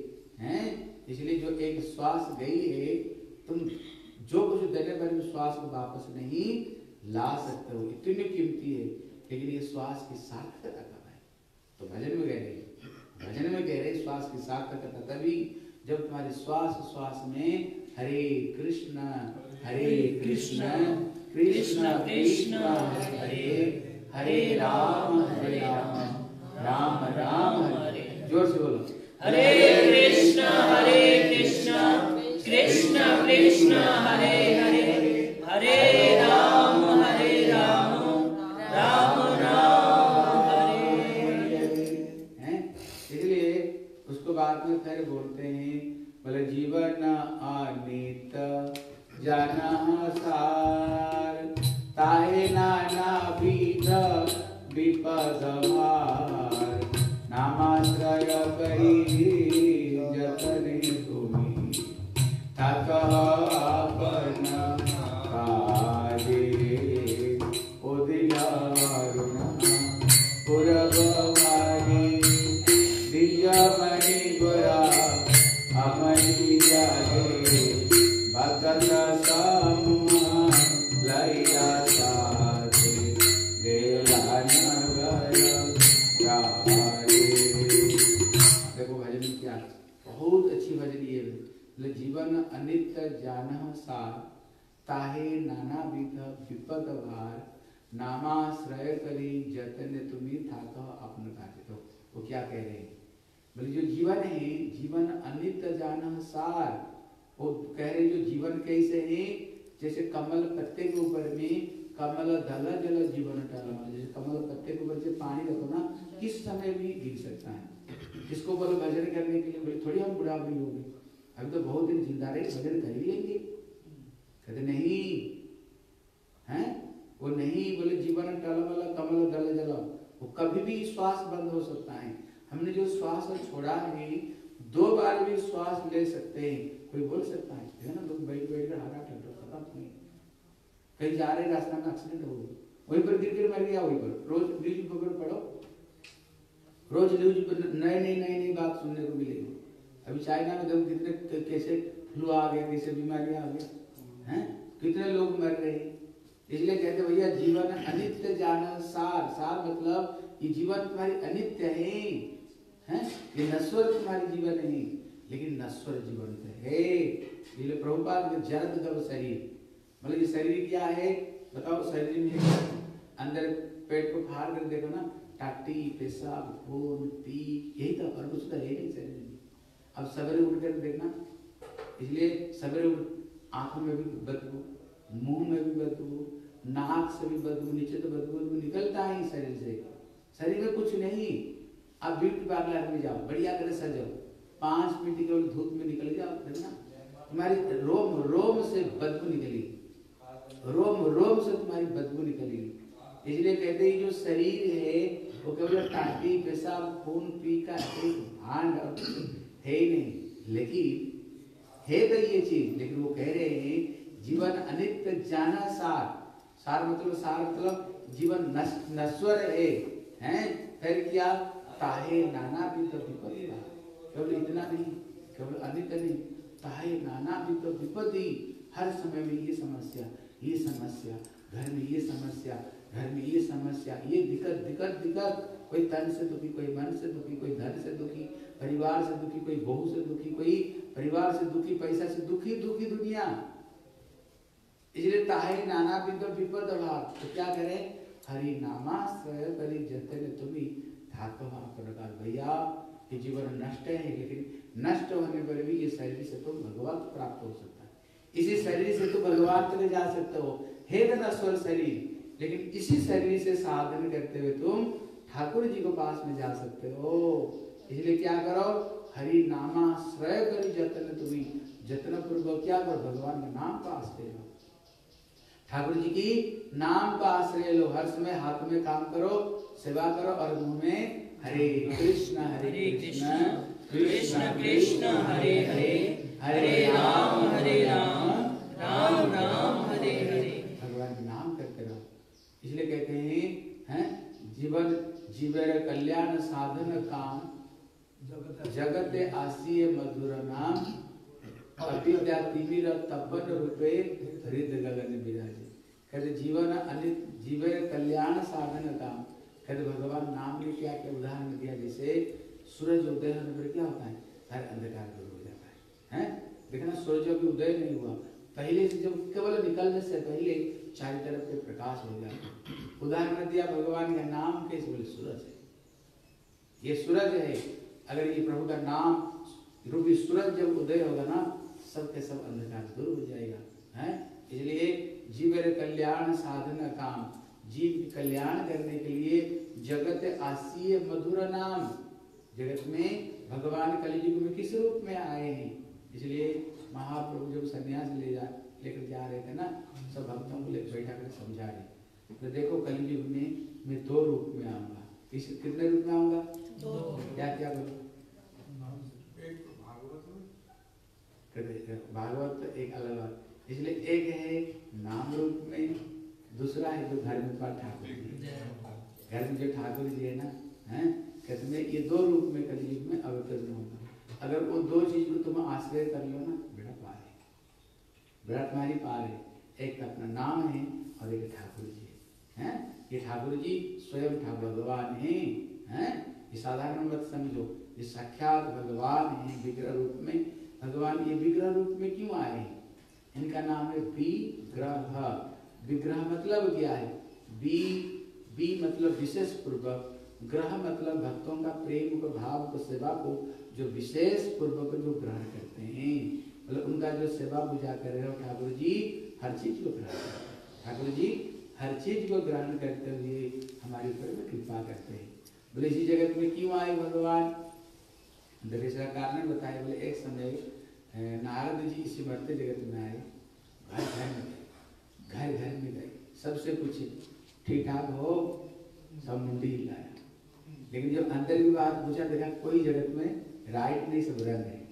[SPEAKER 1] हैं? इसलिए जो एक श्वास गई है, तुम जो कुछ देने पर श्वास को वापस नहीं ला सकते हो, इतनी कीमती है। लेकिन ये श्वास की सार्थकता कब है? तो भजन में कह रहे, भजन में कह रहे श्वास की सार्थकता तभी जब तुम्हारे श्वास श्वास में हरे कृष्ण हरे कृष्ण कृष्ण कृष्ण हरे हरे राम हरे राम राम राम हरे। जोर से बोलो,
[SPEAKER 2] हरे कृष्ण हरे कृष्ण कृष्ण कृष्ण हरे हरे हरे राम हरे राम राम राम हरे।
[SPEAKER 1] इसलिए उसको बाद में फिर बोलते हैं, बोले जीवन अनित जना सार, ताहे नाना विध विपद भार, नामाश्रय करी जतने तुमी, थाकह आपन काजे, उदिलारुण पुरब भारी, दियमणि गोरा अमनि जागे, भगत समूह लैया साथे, गेला नगर राजे। देखो भजन क्या, बहुत अच्छी भजन ये है। जीवन अनित्य जानह सार, ताहे नाना विध विपद भार, नामाश्रय करी जतन तुम्ही थाका अपने काटे। तो वो क्या कह रहे हैं, बोले जो जीवन है, जीवन अनित्य जानह सार, वो कह रहे जो जीवन कैसे है, जैसे कमल पत्ते के ऊपर में कमल दल जल जीवन टल, जैसे कमल पत्ते के ऊपर से पानी रखो ना, किस समय भी गिर सकता है। इसको बोलो भजन करने के लिए, बोले थोड़ी हम बुढ़ा बुढ़ी होंगे, अभी तो बहुत दिन जिंदा रहे, भजन कर ही लेंगे। कहते नहीं है, वो नहीं, बोले जीवन टल वाला कमल दल जल, वो कभी भी श्वास बंद हो सकता है। हमने जो श्वास छोड़ा है, दो बार भी श्वास ले सकते हैं, कोई बोल सकता है, है ना। लोग बैठ बैठ कर हारा टंडो खत्म नहीं, कहीं जा रहे रास्ता में एक्सीडेंट हो गया, वहीं पर गिर गिर मर गया, वहीं पर। रोज न्यूज पेपर पढ़ो, रोज न्यूज पर नए नई नई नई बात सुनने को मिलेगी। अभी चाइना में देखो कितने कैसे फ्लू आ गया, कैसे बीमारियां आ गया हैं, कितने लोग मर रहे हैं। इसलिए कहते भैया जीवन अनित्य जाना सार, सार मतलब ये जीवन तुम्हारी अनित्य है, हैं, ये नश्वर तुम्हारी जीवन है, लेकिन नश्वर जीवन तो है। इसलिए प्रभुपाद के जरद गव शरीर, मतलब ये शरीर क्या है बताओ, शरीर में अंदर पेट को फाड़ कर देखो ना, टाटी पेशाब खून पी, यही तो, और कुछ तो है नहीं शरीर में। अब सवेरे उठ कर देखना, इसलिए सवेरे उठ, आंखों में भी बदबू, मुंह में भी बदबू, नाक से भी बदबू, नीचे तो बदबू निकलता है शरीर से, शरीर में कुछ नहीं। अब ब्यूटी पार्लर में जाओ, बढ़िया करे सजो, पांच मिनट केवल धूप में निकल जाओ, ना तुम्हारी रोम रोम से बदबू निकली, रोम रोम से तुम्हारी बदबू निकलेगी। इसलिए कहते हैं जो शरीर है वो केवल टाटी पेशाब खून पी का एक भांड है ही नहीं, लेकिन है तो ये चीज, लेकिन वो कह रहे हैं जीवन अनित्य जाना सार, सार मतलब सार मतलब जीवन नश्वर है, हैं, फिर क्या, ताहे नाना भी तो विपत्ति, केवल इतना नहीं, केवल अनित्य नहीं, ताहे नाना भी तो विपत्ति, हर समय में ये समस्या, ये समस्या, घर में ये समस्या, घर में ये समस्या, ये दिक्कत दिक्कत दिक्कत, कोई तन से दुखी, कोई मन से दुखी, कोई धन से दुखी, परिवार से दुखी, कोई बहू से दुखी, कोई परिवार से दुखी, पैसा से दुखी, दुखी दुनिया। इसलिए ताहे नाना बिंदु विपद अभाव, तो क्या करें, हरि नामाश्रय करी जतन तुम्ही धातुहा प्रकार। भैया ये जीवन नष्ट है, लेकिन नष्ट होने पर भी ये शरीर से तुम भगवान प्राप्त हो सकता है, इसी शरीर से तुम भगवान चले जा सकते हो, हे नश्वर शरीर, लेकिन इसी शरीर से साधन करते हुए तुम ठाकुर जी को पास में जा सकते हो। इसलिए क्या करो, हरि नामाश्रय करी जतन तुम्ही, जतन पूर्वक क्या करो, भगवान के नाम का आश्रय लो, ठाकुर जी की नाम का आश्रय लो, हर समय हाथ में काम करो, सेवा करो, और मुंह में हरे कृष्ण हरे कृष्ण कृष्ण कृष्ण हरे हरे, हरे राम हरे राम राम राम हरे हरे, भगवान के नाम करते रहो। इसलिए कहते हैं, हैं जीवन जीवर कल्याण साधन काम, जगत आसीय मधुर नाम, अविद्या तिमिर तपन रूपे हृदय गगन विराजे। कहते जीवन अनित जीवन कल्याण साधन काम, कहते भगवान नाम ने क्या क्या उदाहरण दिया, जैसे सूरज उदय होने पर क्या होता है, हर अंधकार दूर हो जाता है, हैं, देखना सूरज अभी उदय नहीं हुआ, पहले से जब केवल निकलने से पहले चारों तरफ पे प्रकाश हो जाता। उदाहरण दिया भगवान का नाम कैसे, बोले सूरज है, ये सूरज है, अगर ये प्रभु का नाम रूपी सूरज जब उदय होगा ना, सबके सब अंधकार दूर हो जाएगा, हैं। इसलिए जीवन कल्याण साधन काम, जीव की कल्याण करने के लिए जगत आसीय मधुर नाम, जगत में भगवान कलयुग में किस रूप में आए हैं। इसलिए महाप्रभु जब सन्यास ले जा लेकर जा रहे थे ना, सब भक्तों को लेकर बैठा कर समझा रहे। तो देखो कलयुग में मैं दो रूप में आऊंगा। इस कितने रूप में आऊंगा?
[SPEAKER 2] दो।
[SPEAKER 1] क्या क्या बोलो? भागवत तो एक अलग बात, इसलिए एक है नाम रूप में, दूसरा है जो घर में पाठ ठाकुर जी, घर में जो ठाकुर जी है ना, हैं कहते हैं ये दो रूप में कलयुग में अवतरण होगा। अगर वो दो चीज को तुम आश्रय कर लो ना, बेड़ा पार है, बेड़ा तुम्हारी पार है। एक तो अपना नाम है और एक ठाकुर जी है। ये ठाकुर जी स्वयं ठाकुर भगवान है, हैं ये साधारण मत समझो, ये साक्षात भगवान है विग्रह रूप में। भगवान ये विग्रह रूप में क्यों आए हैं? इनका नाम है विग्रह। विग्रह मतलब क्या है? बी बी मतलब विशेष पूर्वक, ग्रह मतलब भक्तों का प्रेम को, भाव को, सेवा को जो विशेष पूर्वक जो ग्रहण करते हैं, मतलब उनका जो सेवा पूजा कर रहे हो ठाकुर जी, हर चीज को ग्रहण करते हैं। ठाकुर जी हर चीज को ग्रहण करते हुए हमारे ऊपर में कृपा करते हैं। बोले इसी जगत में क्यों आए भगवान? देखिए इसका कारण बताए। बोले एक समय नारद जी इसी मरते जगत में आए, घर घर में गए, घर घर में गए, सबसे पूछे ठीक ठाक हो, सब मुंडी हिलाया। लेकिन जब अंदर की बात पूछा, देखा कोई जगत में राइट नहीं, सब रंग है।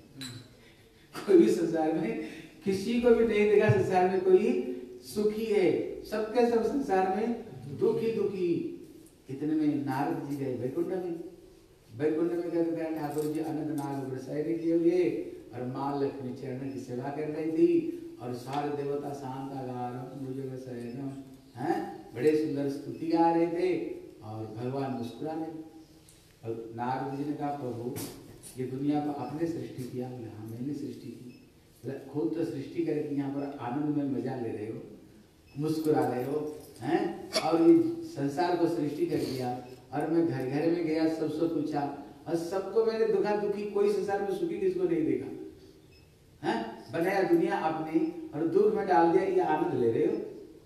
[SPEAKER 1] कोई भी संसार में किसी को भी नहीं देखा संसार में कोई सुखी है, सबके सब संसार में दुखी दुखी। इतने में नारद जी गए वैकुंठ में। वैकुंठ में गए ठाकुर जी अनंत नाग व्रत किए हुए और माँ लक्ष्मी चरण की सेवा कर रही थी और सारे देवता शांतागारम भुजग शयनम हैं बड़े सुंदर स्तुति गा रहे थे और भगवान मुस्कुराने। और नारद जी ने कहा प्रभु ये दुनिया को आपने सृष्टि किया? हाँ मैंने सृष्टि की। खुद तो सृष्टि करके यहाँ पर आनंद में मजा ले रहे हो, मुस्कुरा रहे हो हैं, और ये संसार को सृष्टि कर दिया और मैं घर घर में गया, सबसे पूछा और सबको मैंने दुखा दुखी, कोई संसार में सुखी किसको नहीं देखा। हैं बनाया दुनिया आपने और दुख में डाल दिया, ये आनंद ले रहे हो।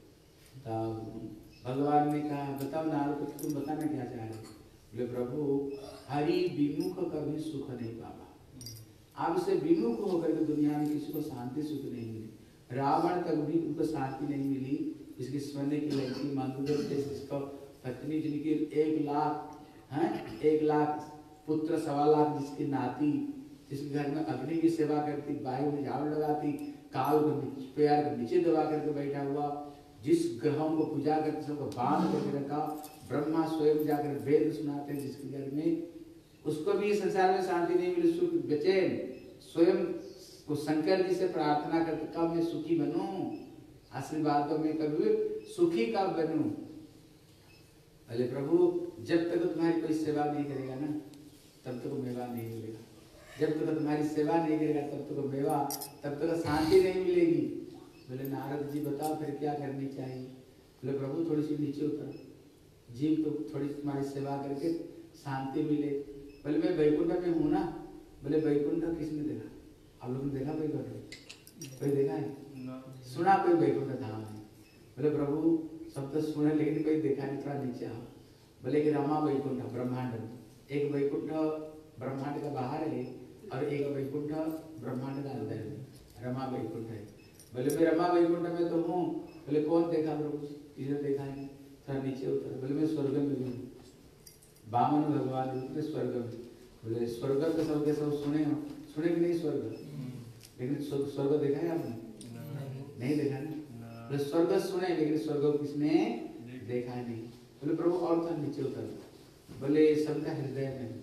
[SPEAKER 1] तब भगवान ने कहा बताओ नारद तुम बताना क्या चाह रहे हो? बोले प्रभु हरि विमुख कभी सुख नहीं पावा। आपसे विमुख होकर के दुनिया में किसी को शांति सुख नहीं मिली। रावण तक भी उनको शांति नहीं मिली। इसकी सोने की लड़की मांगुर इसको पत्नी जिनकी एक लाख हैं एक लाख पुत्र, सवा लाख जिसकी नाती, जिसके घर में अग्नि की सेवा करती, वायु में झाड़ू लगाती, काल को पैर को नीचे दबा करके बैठा हुआ, जिस ग्रहों को पूजा करते सबको बांध करके रखा, ब्रह्मा स्वयं जाकर वेद सुनाते हैं जिसके घर में, उसको भी संसार में शांति नहीं मिली, सुख बेचैन, स्वयं को शंकर जी से प्रार्थना करते कब मैं सुखी बनूं, आशीर्वादों में कभी सुखी कब बनूं। अरे प्रभु जब तक तुम्हारी कोई सेवा नहीं करेगा ना तब तक मेवा नहीं मिलेगा, जब तक तुम्हारी सेवा नहीं करेगा तब तक मेवा, तब तक शांति नहीं मिलेगी। बोले नारद जी बताओ फिर क्या करनी चाहिए? बोले प्रभु थोड़ी सी नीचे उतर, जीव तो थोड़ी तुम्हारी सेवा करके शांति मिले। बोले मैं वैकुंठ में हूँ ना। बोले वैकुंठ किसने देखा? आप लोगों ने देखा वैकुंठ? कोई देखा है? सुना कोई वैकुंठ धाम है? बोले प्रभु सब तो सुने लेकिन कोई देखा नहीं, थोड़ा नीचे आओ। बोले कि रमा वैकुंठ ब्रह्मांड, एक वैकुंठ ब्रह्मांड का बाहर है और एक वैकुंठ ब्रह्मांड का अंदर है, रमा वैकुंठ है। बोले मैं रमा वैकुंठ में तो हूँ। बोले कौन देखा प्रभु? किसने देखा है? थोड़ा नीचे उतर। बोले मैं स्वर्ग में भी हूँ, बामन भगवान रूप स्वर्ग में। बोले स्वर्ग तो सबके सब सुने हो, सुने कि नहीं स्वर्ग? लेकिन स्वर्ग देखा है आपने? नहीं देखा ना। बोले स्वर्ग सुने लेकिन स्वर्ग किसने देखा नहीं। बोले प्रभु और थोड़ा नीचे उतर। बोले सबका हृदय में,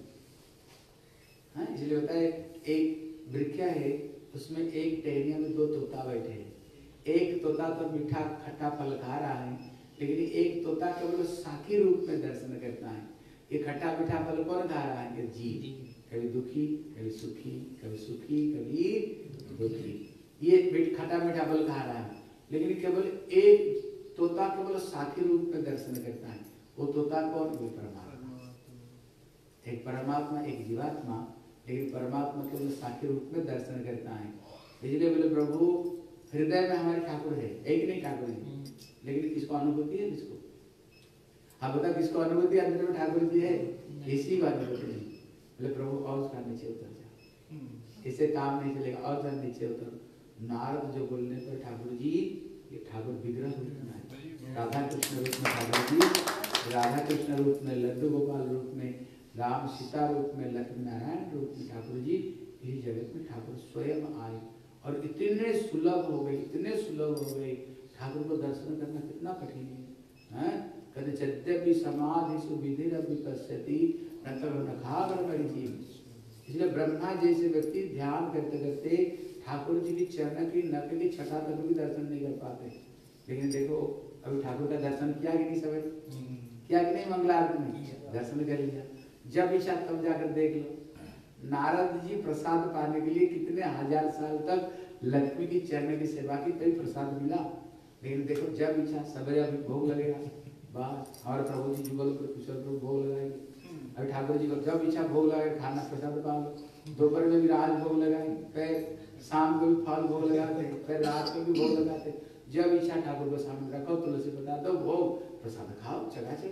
[SPEAKER 1] हाँ इसलिए होता है एक वृक्ष है उसमें एक टहनिया में दो तोता बैठे हैं। एक तोता तो मीठा खट्टा फल खा रहा है लेकिन एक तोता केवल साखी रूप में दर्शन करता है। ये खट्टा मीठा फल कौन खा रहा है? ये जीव, कभी दुखी कभी सुखी, कभी सुखी कभी दुखी, ये खट्टा मीठा फल खा रहा है। लेकिन केवल एक तोता केवल साखी रूप में दर्शन करता है। वो तोता कौन? वो परमात्मा। एक परमात्मा एक जीवात्मा, लेकिन परमात्मा केवल साखी रूप में दर्शन करता है। इसलिए बोले प्रभु हृदय में हमारे ठाकुर है, एक नहीं ठाकुर है, लेकिन किसको अनुभूति है? किसको आप बता किसको अनुभूति अंदर में ठाकुर जी है? इसी को अनुभूति नहीं। बोले प्रभु और उसका नीचे उतर जा, इससे काम नहीं चलेगा, और जरा नीचे उतर। नारद जो बोलने पर ठाकुर जी ये ठाकुर विग्रह रूप में आए, राधा कृष्ण रूप में ठाकुर जी, राधा कृष्ण रूप में, लड्डू गोपाल रूप में, राम सीता रूप में, लक्ष्मी नारायण रूप में ठाकुर जी इस जगत में ठाकुर स्वयं आए और इतने सुलभ हो गए, इतने सुलभ हो गए। ठाकुर को दर्शन करना कितना कठिन है, हैं? कहते यद्यपि समाधि सुविधिरपि पश्यति न तब नखाग्र परिजीव। इसलिए ब्रह्मा जैसे व्यक्ति ध्यान करते करते ठाकुर जी की चरण की नख की छटा तक भी दर्शन नहीं कर पाते। लेकिन देखो अभी ठाकुर का दर्शन किया कि नहीं, समय किया कि नहीं, मंगलारती में दर्शन कर लिया। जब इच्छा तब जाकर देख लो, नारद जी प्रसाद पाने के लिए कितने हजार साल तक लक्ष्मी की चरण की सेवा की, तभी प्रसाद मिला। लेकिन देखो जब इच्छा सवेरे अभी भोग लगेगा, बस हमारे प्रभु जी जुगल पर कुशल पर भोग लगाएंगे। अभी ठाकुर जी को जब इच्छा भोग लगाए, खाना प्रसाद पा लो। दोपहर में भी राज भोग लगाए, फिर शाम को भी फल भोग लगाते, फिर रात को भी भोग लगाते। जब इच्छा ठाकुर को सामने रखो, तुलसी बता दो, भोग प्रसाद खाओ,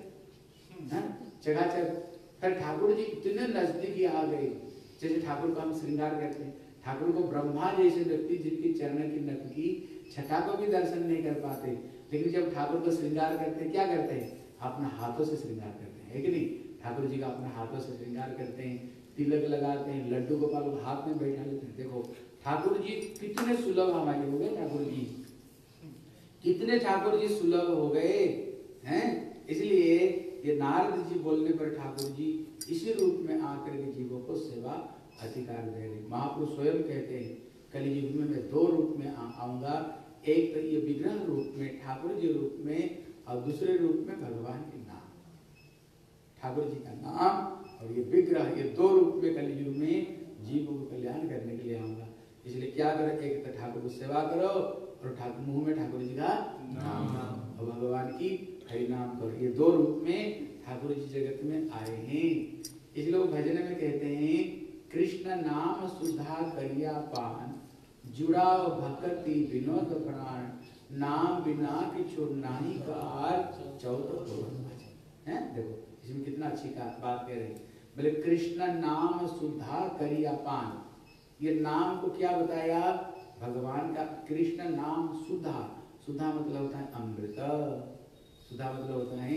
[SPEAKER 1] चकाचक चकाचक। फिर ठाकुर जी इतने नजदीक आ गए, जैसे ठाकुर को हम श्रृंगार करते हैं। ठाकुर को ब्रह्मा जैसे व्यक्ति जिनकी चरण की नख की छटा को भी दर्शन नहीं कर पाते, लेकिन जब ठाकुर को श्रृंगार करते क्या करते हैं, अपने हाथों से श्रृंगार करते हैं, है कि नहीं? ठाकुर जी का अपने हाथों से श्रृंगार करते हैं, तिलक लगाते हैं, लड्डू गोपाल को हाथ में बैठा लेते हैं। देखो ठाकुर जी कितने सुलभ हमारे हो गए, ठाकुर जी कितने ठाकुर जी सुलभ हो गए हैं। इसलिए ये नारद जी बोलने पर ठाकुर जी इसी रूप में आकर के जीवों को सेवा अधिकार दे रहे। महापुरुष स्वयं कहते हैं कलियुग में मैं दो रूप में आऊंगा, एक तो ये विग्रह रूप में ठाकुर जी रूप में, और दूसरे रूप में भगवान के नाम, ठाकुर जी का नाम और ये विग्रह, ये दो रूप में कलियुग में जीवों को कल्याण करने के लिए आऊंगा। इसलिए क्या करो, एक तो ठाकुर की सेवा करो और ठाकुर मुंह में ठाकुर जी का नाम और भगवान की हरि नाम करो। ये दो रूप में ठाकुर जी जगत में आए हैं। इसलिए वो भजन में कहते हैं कृष्ण नाम सुधा करिया पान, जुड़ा भक्ति विनोद प्राण, नाम बिना किछु नाही कार, चौदह है। देखो इसमें कितना अच्छी बात कह रहे हैं, बोले कृष्ण नाम सुधा करिया पान। ये नाम को क्या बताया, भगवान का कृष्ण नाम सुधा, सुधा मतलब होता है अमृत, सुधा मतलब होता है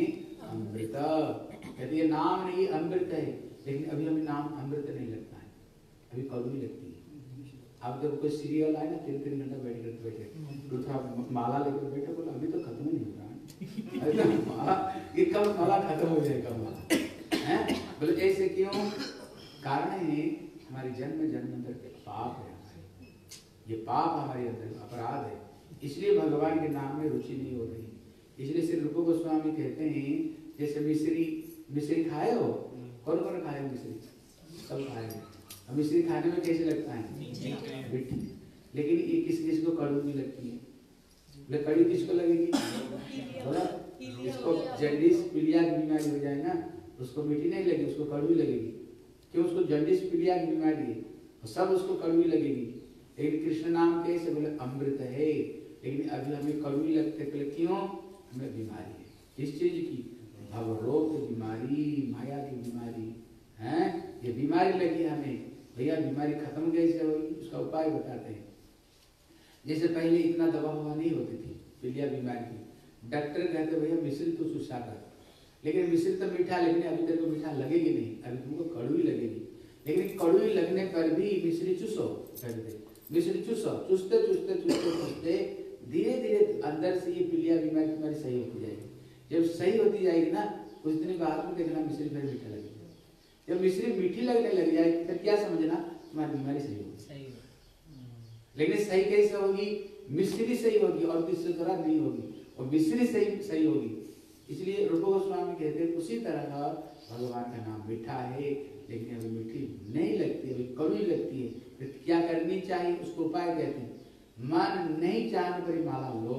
[SPEAKER 1] अमृत। यदि ये नाम नहीं अमृत है, लेकिन अभी हमें नाम अमृत नहीं लगता है, अभी कड़वी लगती है। अब जब कोई सीरियल आए ना, तीन तीन घंटा बैठ कर बैठे, दूसरा माला लेकर बैठे, बोला अभी तो खत्म नहीं हो रहा है, माला ये कब माला खत्म हो जाएगा माला है। बोले ऐसे क्यों, कारण है हमारी जन्म जन्मांतर के पाप है, ये पाप हमारे अंदर अपराध है, इसलिए भगवान के नाम में रुचि नहीं हो रही। इसलिए श्री रूप गोस्वामी कहते हैं जैसे मिश्री, मिश्री खाए हो, कौन कौन खाए हो मिश्री, सब खाए हो। मिश्री खाने में कैसे लगता है, मीठी, लेकिन ये किस किस को कड़वी भी लगती है। बोले कड़ी किसको लगेगी, बोला इसको जंडिस पीलिया की बीमारी हो जाए ना, उसको मीठी नहीं लगेगी, उसको कड़वी लगेगी। क्यों, उसको जंडिस पीलिया की बीमारी है, सब उसको कड़वी लगेगी। लेकिन कृष्ण नाम कैसे, बोले अमृत है, लेकिन अभी हमें कड़वी लगते, बोले क्यों, हमें बीमारी है, किस चीज की, भवरोग की बीमारी, माया की बीमारी है, ये बीमारी लगी हमें। भैया बीमारी खत्म कैसे होगी, उसका उपाय बताते हैं। जैसे पहले इतना दवा हुआ नहीं होती थी पीलिया बीमारी की, डॉक्टर कहते भैया मिश्री तो सुसा कर, लेकिन मिश्री तो मीठा, लेकिन अभी तेरे को मीठा लगेगी नहीं, अभी तुमको कड़वी लगेगी। लेकिन कड़वी लगने पर भी मिश्री चूसो, कहते मिश्री चूसो, चूसते चूसते चूसते चूसते धीरे धीरे अंदर से ये पीलिया बीमारी तुम्हारी सही होती जाएगी। जब सही होती जाएगी ना, कुछ दिन बाद में देखना मिश्री फिर मीठा लगेगा। जब मिश्री मीठी लगने लग जाए फिर क्या समझना, तुम्हारी बीमारी सही होगी। लेकिन सही कैसे होगी, मिश्री सही होगी और दूसरी तरह नहीं होगी, और मिश्री सही सही होगी। इसलिए रूप गोस्वामी कहते हैं उसी तरह भगवान का नाम मीठा है, लेकिन अभी मीठी नहीं लगती, अभी कड़वी लगती है। तो क्या करनी चाहिए, उसको उपाय कहते हैं, मन नहीं चाहने पर माला लो,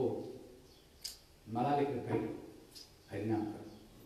[SPEAKER 1] माला लेकर बैठो, हरिनाम करो।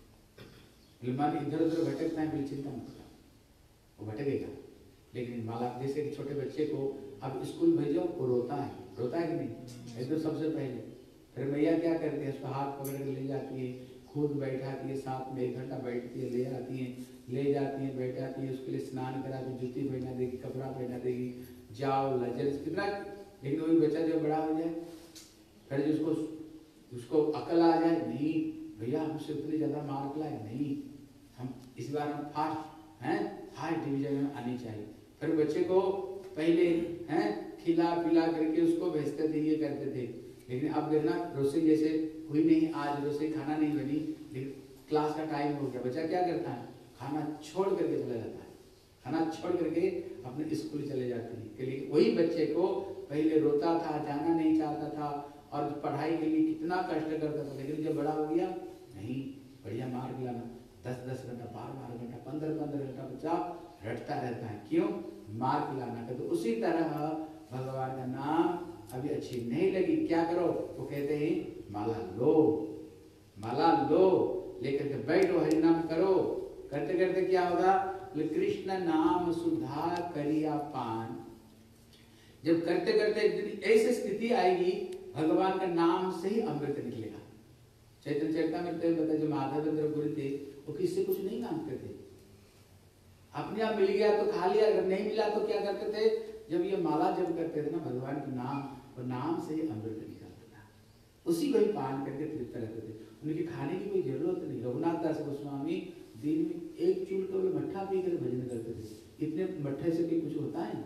[SPEAKER 1] मन इधर उधर भटकता है, बिल्कुल चिंता मत करो, वो भटकेगा। लेकिन माला, जैसे कि छोटे बच्चे को अब स्कूल भेजो, वो रोता है, रोता है कि नहीं, एकदम सबसे पहले फिर मैया क्या करती है, उसको हाथ पकड़ कर ले जाती है, खुद बैठाती है, साथ में एक घंटा बैठती है, ले आती है, ले जाती है, बैठाती है, उसके लिए स्नान कराती, जूती पहना देगी, कपड़ा पहना देगी, जाओ लजर, कितना लेकिन वही बच्चा जब बड़ा हो जाए फिर जिसको उसको अकल आ जाए, नहीं भैया हमसे उतनी ज़्यादा मार्क लाए, नहीं हम इस बार हम फास्ट हैं, फर्स्ट डिवीजन में आनी चाहिए। फिर बच्चे को पहले हैं खिला पिला करके उसको भेजते थे, ये करते थे। लेकिन अब देखना रसोई जैसे हुई नहीं, आज रसोई खाना नहीं बनी, लेकिन क्लास का टाइम हो गया, बच्चा क्या करता है खाना छोड़ करके चला जाता है, खाना छोड़ करके अपने स्कूल चले जाते हैं। के लिए वही बच्चे को पहले रोता था, जाना नहीं चाहता था और पढ़ाई के लिए कितना कष्ट करता था, लेकिन जब बड़ा हो गया नहीं बढ़िया मार्क लाना, दस दस घंटा बारह बारह घंटा पंद्रह पंद्रह घंटा बच्चा रटता रहता है, क्यों मार्क लाना का। तो उसी तरह भगवान का नाम अभी अच्छी नहीं लगी, क्या करो, वो कहते हैं माला लो, माला लो लेकर के बैठो, हरिनाम करो। करते करते क्या होगा, कृष्ण नाम सुधा करिया पान। जब करते करते एक दिन ऐसी स्थिति आएगी भगवान का नाम से ही अमृत निकलेगा। चैतन्य चरितामृत में बताया जो माधवेंद्र गुरु थे वो किससे कुछ नहीं मांगते थे, अपने आप मिल गया तो खा लिया, अगर नहीं मिला तो क्या करते थे, जब ये माला जब करते थे ना भगवान के नाम, और नाम से ही अमृत निकलता था, उसी को ही पान करके तृप्त रहते थे। उनके खाने की कोई जरूरत नहीं। रघुनाथ दास गोस्वामी दिन में एक चूल का मट्ठा पी कर भजन करते थे, इतने मट्ठे से भी कुछ होता है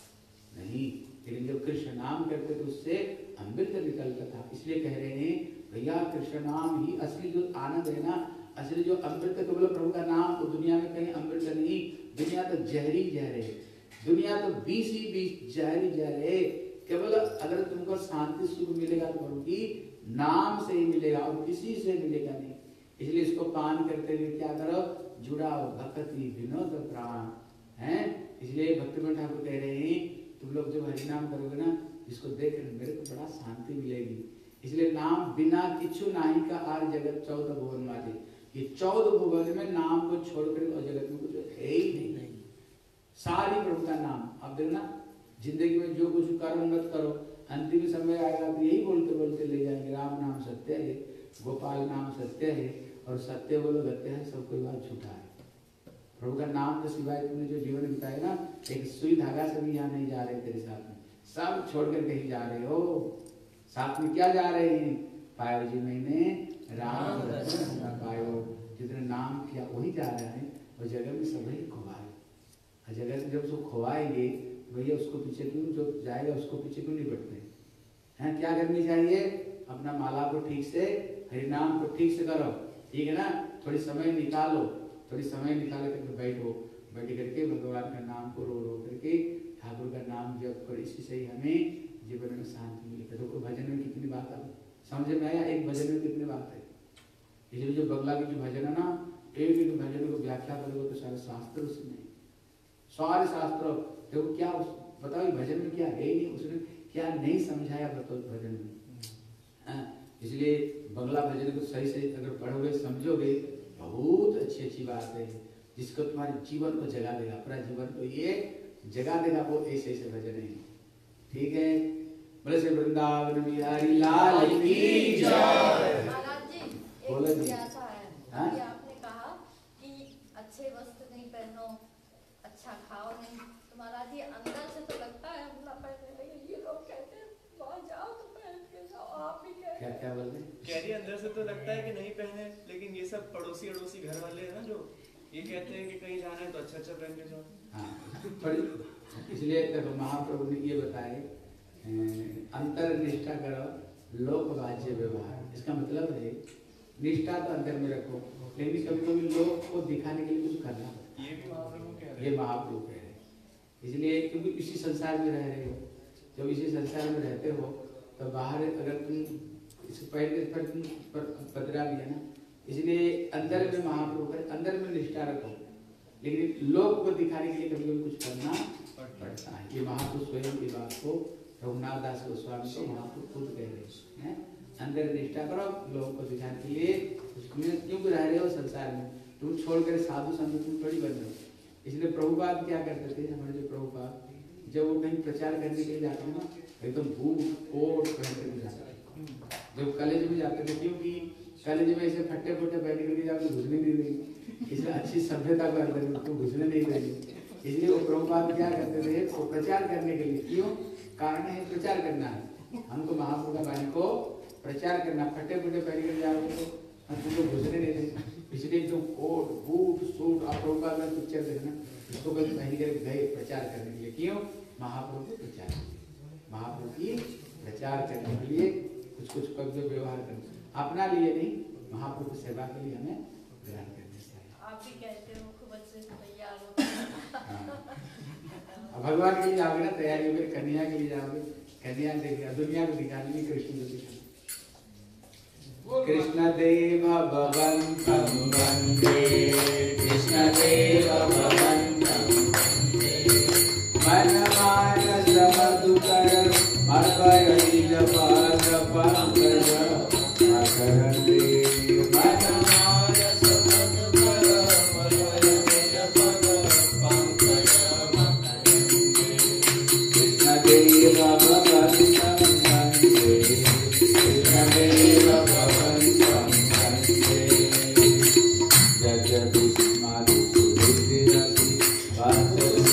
[SPEAKER 1] नहीं, लेकिन जब कृष्ण नाम करते थे उससे अमृत निकलता था। इसलिए कह रहे हैं भैया कृष्ण नाम ही असली जो आनंद है ना, असली जो अमृत है, केवल प्रभु का नाम, तो दुनिया में कहीं अमृत नहीं, दुनिया तो जहरी जहर है, दुनिया तो बीस ही बीस जहरी जहर है। केवल अगर तुमको शांति सुख मिलेगा तो प्रभु की नाम से ही मिलेगा और किसी से मिलेगा नहीं। इसलिए इसको पान करते हुए क्या करो, जुड़ाओ भक्ति विनोद प्राण है। इसलिए भक्तिमन ठाकुर कह रहे हैं तुम लोग जब हरिनाम करोगे ना, इसको देख कर मेरे को बड़ा शांति मिलेगी। इसलिए नाम बिना किच्छु नाही का आर जगत चौदह भुवन माते, ये चौदह भुवन में नाम को छोड़कर और जगत में कुछ है ही नहीं, नहीं। सारी प्रभु का नाम। अब देखना जिंदगी में जो कुछ करो मत करो, अंतिम समय आएगा तो यही बोलते बोलते ले जाएंगे, राम नाम सत्य है, गोपाल नाम सत्य है, और सत्य बोलो सत्य है, सब कोई बात झूठा है। प्रभु का नाम के सिवाय तुमने जो जीवन बिताया ना, एक सुई धागा से भी यहाँ नहीं जा रहे तेरे साथ में, सब छोड़कर कहीं जा रहे हो। साथ में क्या जा रहे हैं, पायो जी मैंने राम रतन पायो, जितने नाम किया वही जा रहा है, और जगह में सब ही खोवाए। जगह से जब उसको खोवाएंगे भैया उसको पीछे क्यों, जो जाएगा उसको पीछे क्यों नहीं बढ़ते हैं। क्या करनी चाहिए, अपना माला को ठीक से, हरिनाम को ठीक से करो, ठीक है ना, थोड़ी समय निकालो, थोड़ी समय निकाल करके बैठो, बैठ करके भगवान का नाम को रो रो करके ठाकुर का नाम जप करो, इसी से ही हमें जीवन में शांति मिलेगी। देखो भजन में कितनी बात है, समझ में आया, एक भजन में कितनी बात है। इसलिए जो बंगला की जो भजन है ना, एक एक भजन को व्याख्या करोगे तो सारे शास्त्र उसमें, सारे शास्त्र देखो क्या बताओ भजन में क्या है ही नहीं, उसने क्या नहीं समझाया बताओ भजन में। इसलिए बंगला भजन को सही से अगर पढ़ोगे समझोगे, बहुत अच्छी अच्छी बात है, जिसको तुम्हारे जीवन को जगा देगा, अपना जीवन को ये जगा देगा, वो ऐसे ऐसे भजन है। ठीक है, बोले से वृंदावन बिहारी लाल की जय।
[SPEAKER 3] महाराज जी
[SPEAKER 1] बोलो
[SPEAKER 3] एक
[SPEAKER 1] जी।
[SPEAKER 3] जिज्ञासा है,
[SPEAKER 1] हाँ?
[SPEAKER 3] कि आपने कहा कि अच्छे वस्त्र नहीं पहनो, अच्छा खाओ नहीं, तो महाराज जी अंदर से तो लगता है हम ना पहने, लेकिन ये लोग कहते हैं वहाँ जाओ तो पहन के जाओ, आप भी कह
[SPEAKER 1] क्या क्या बोल रहे,
[SPEAKER 4] कह रही अंदर से तो लगता है कि नहीं पहने, लेकिन ये सब पड़ोसी अड़ोसी घर वाले हैं ना, जो ये कहते हैं कि कहीं जाना है तो अच्छा अच्छा पहन के जाओ।
[SPEAKER 1] हाँ, पर इसलिए देखो महाप्रभु ने ये बताए अंतर निष्ठा करो, लोक वाज्य व्यवहार। इसका मतलब है निष्ठा तो अंदर में रखो, लेकिन कभी कभी लोग को दिखाने के लिए कुछ करना पड़ता है।
[SPEAKER 4] ये भी महाप्रभु कह रहे
[SPEAKER 1] ये महाप्रभु कह रहे हैं। इसलिए क्योंकि इसी संसार में रह रहे हो, जब इसी संसार में रहते हो तो बाहर अगर तुम इस पैर के पर तुम पदरा लिया ना, इसलिए अंदर में महाप्रभु कर, अंदर में निष्ठा रखो, लेकिन लोग को दिखाने के लिए कभी कभी कुछ करना पड़ता है। ये महाप्रभु स्वयं की बात को रघुनाथ दास गोस्वामी को महाप्रभु खुद कह रहे हैं, अंदर निष्ठा करो, लोगों को दिखाने के लिए क्यों रह रहे हो संसार में, तुम छोड़कर साधु संत तुम थोड़ी बन रहे हो। इसलिए प्रभुपाद क्या करते थे, हमारे जो प्रभुपाद जब वो कहीं प्रचार करने के लिए जाते हैं ना, एकदम बूट कोट पहन कर जाते थे। जब कॉलेज में जाते थे, क्योंकि कॉलेज में ऐसे फट्टे फट्टे पहन करके जाते घुसने नहीं देंगे, इसलिए अच्छी सभ्यता को अंदर उनको घुसने नहीं देंगे, इसलिए वो प्रभुपाद क्या करते थे, वो प्रचार करने के लिए, क्यों कारण है प्रचार करना है, हमको महाप्रभु का वाणी को प्रचार करना। फटे फटे पहन कर जाओगे तो हम तुमको घुसने नहीं देंगे, इसलिए तुम कोट बूट सूट आप प्रभुपाद में पिक्चर देखना, इसको बस पहन कर गए प्रचार करने के लिए, क्यों महाप्रभु को प्रचार, महाप्रभु की प्रचार करने के लिए कुछ कुछ कब्ज व्यवहार करना, अपना लिए नहीं, महाप्रभु की सेवा के लिए हमें ग्रहण करनी चाहिए।
[SPEAKER 3] आप भी कहते हो खूब अच्छे से तैयार हो।
[SPEAKER 1] अब भगवान के लिए जाओगे ना, तैयारी होगी, कन्या के लिए जाओगे, कन्या देखिए दुनिया को दिखाने में कृष्ण को दिखाना। कृष्ण देव भगवन्तं वन्दे, कृष्ण देव भगवन्तं वन्दे, मन मानस मधुकर अर्पयति पाद पंकज अकरन्दे, मन मानस मधुकर अर्पयति पाद पंकज अकरन्दे, कृष्ण देव भगवन्तं वन्दे, कृष्ण देव भगवन्तं वन्दे, Jagdish माधुरीरति Vasudev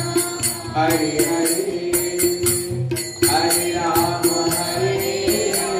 [SPEAKER 1] Hare Hare, Hare Rama, Hare Rama.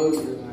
[SPEAKER 1] बोल